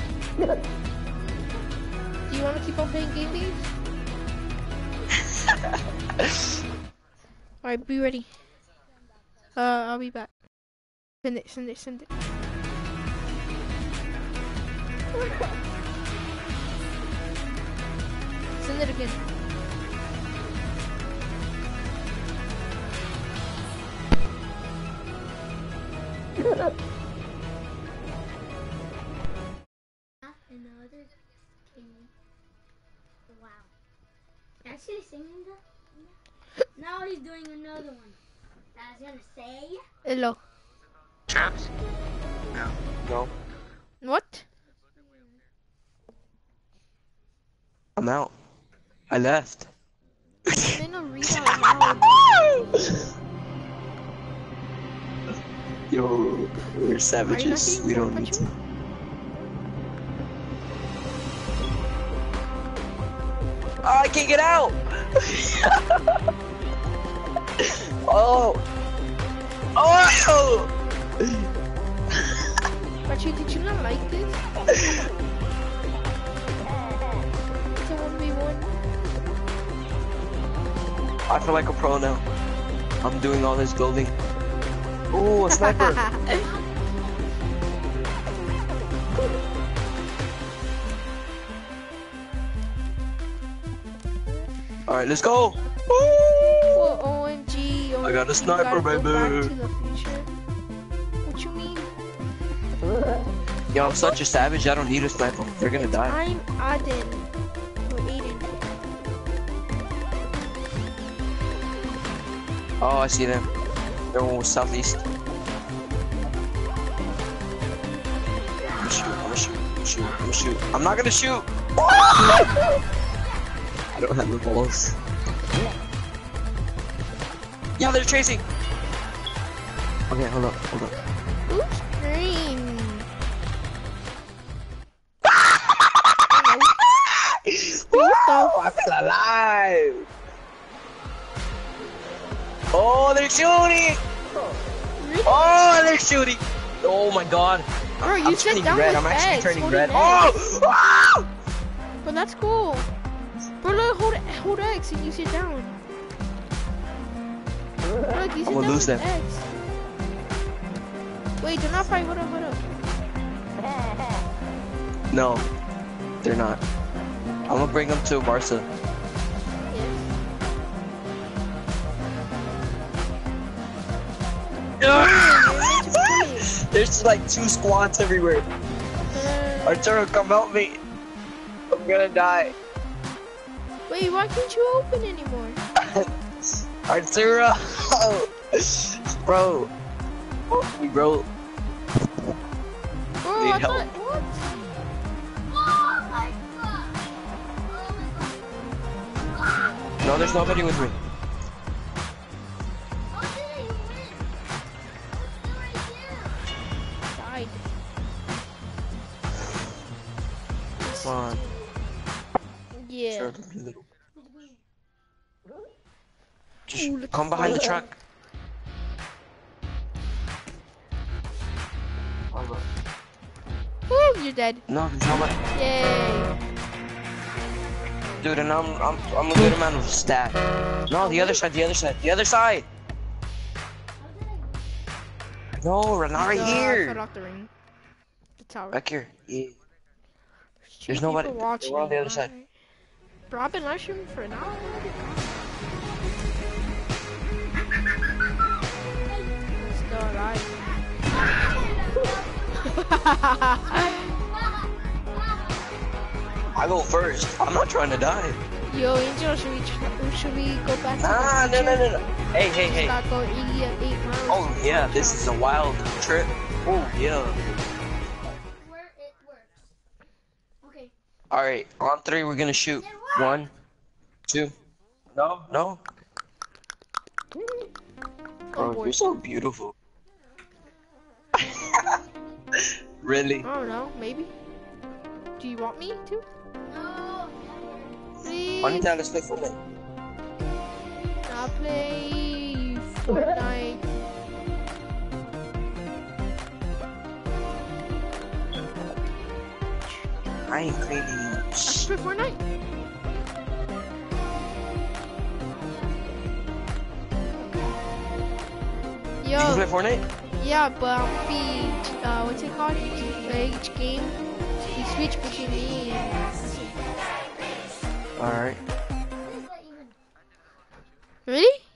B: Do you want to keep on playing game games? Alright, be ready. I'll be back. Send it. Send it again.
E: another king. Wow. Actually singing that? Now he's doing another one. I was gonna say.
B: Hello.
C: Traps?
A: No,
B: What?
A: I'm out. I left.
B: They don't read out loud.
A: Yo, we're savages.
B: getting
A: We don't
B: bored,
A: need to. Oh, I can't get out! Oh, Oh!
B: Actually, did you not like this? It's a 1v1.
A: I feel like a pro now. I'm doing all this building. Ooh, a sniper. Alright, let's go.
B: Well, OMG.
A: I got a
B: you
A: sniper,
B: gotta go
A: baby.
B: back to the future. What you mean?
A: Yo, I'm such a savage, I don't need a sniper. They're gonna die.
B: I'm Aden. Or Aiden.
A: Oh, I see them. They're southeast. I'm gonna shoot. I'm not gonna shoot. I don't have the balls. Yeah, they're chasing. Okay, hold up.
B: Oops, green.
A: Wow, I'm still alive. Oh, they're shooting. Oh, they're shooting. Oh my god.
B: Bro, you
A: I'm
B: sit
A: turning
B: down
A: red.
B: with
A: I'm actually
B: X,
A: turning
B: holding
A: red.
B: X.
A: Oh!
B: But that's cool. Bro, look, hold X and you sit down. Look, you sit
A: I'm gonna
B: down
A: lose
B: with
A: them.
B: X. Wait, they're not fighting. Hold up.
A: No, they're not. I'm gonna bring them to Barca.
B: Yes.
A: There's like 2 squads everywhere. Arturo, come help me. I'm gonna die.
B: Wait, why can't you open anymore?
A: Arturo! Bro. Help me, bro.
B: Bro,
A: Need
B: I
A: help.
B: thought, what?
A: No, there's nobody with me.
B: Died.
A: Come on.
B: Yeah.
A: Sure, little. Just
B: Ooh, look
A: come
B: at
A: behind the
B: that.
A: truck.
B: Woo, you're dead.
A: No, there's nobody.
B: Yay.
A: Dude, and I'm a good amount of stat. No, the other side. No, we're not right
B: I cut
A: here.
B: off the ring. The tower.
A: Back here. Yeah.
B: Two
A: There's nobody.
B: people watching.
A: We're on the other side.
B: Alright. Bro, I've been live streaming for an hour. Still alive.
A: I go first. I'm not trying to die.
B: Yo, Angel, should we go back to
A: Nah,
B: the
A: no.
B: future?
A: Hey.
B: Start going 8 miles.
A: Oh yeah, this is a wild trip. Oh yeah.
E: Where it works. Okay.
A: All right, on 3 we're gonna shoot. 1, 2. No.
B: Oh,
A: Bro,
B: boy.
A: you're so beautiful. Really?
B: I don't know, maybe. Do you want me to?
E: No.
A: Why
B: Please.
A: don't let's play Fortnite?
B: I'll play Fortnite.
A: I ain't cleaning.
B: I can play Fortnite.
A: You can play
B: Yo,
A: Fortnite?
B: yeah, but I'll be, what's it called? Each game, you switch between me and...
A: All right.
E: Please let you in.
B: Really?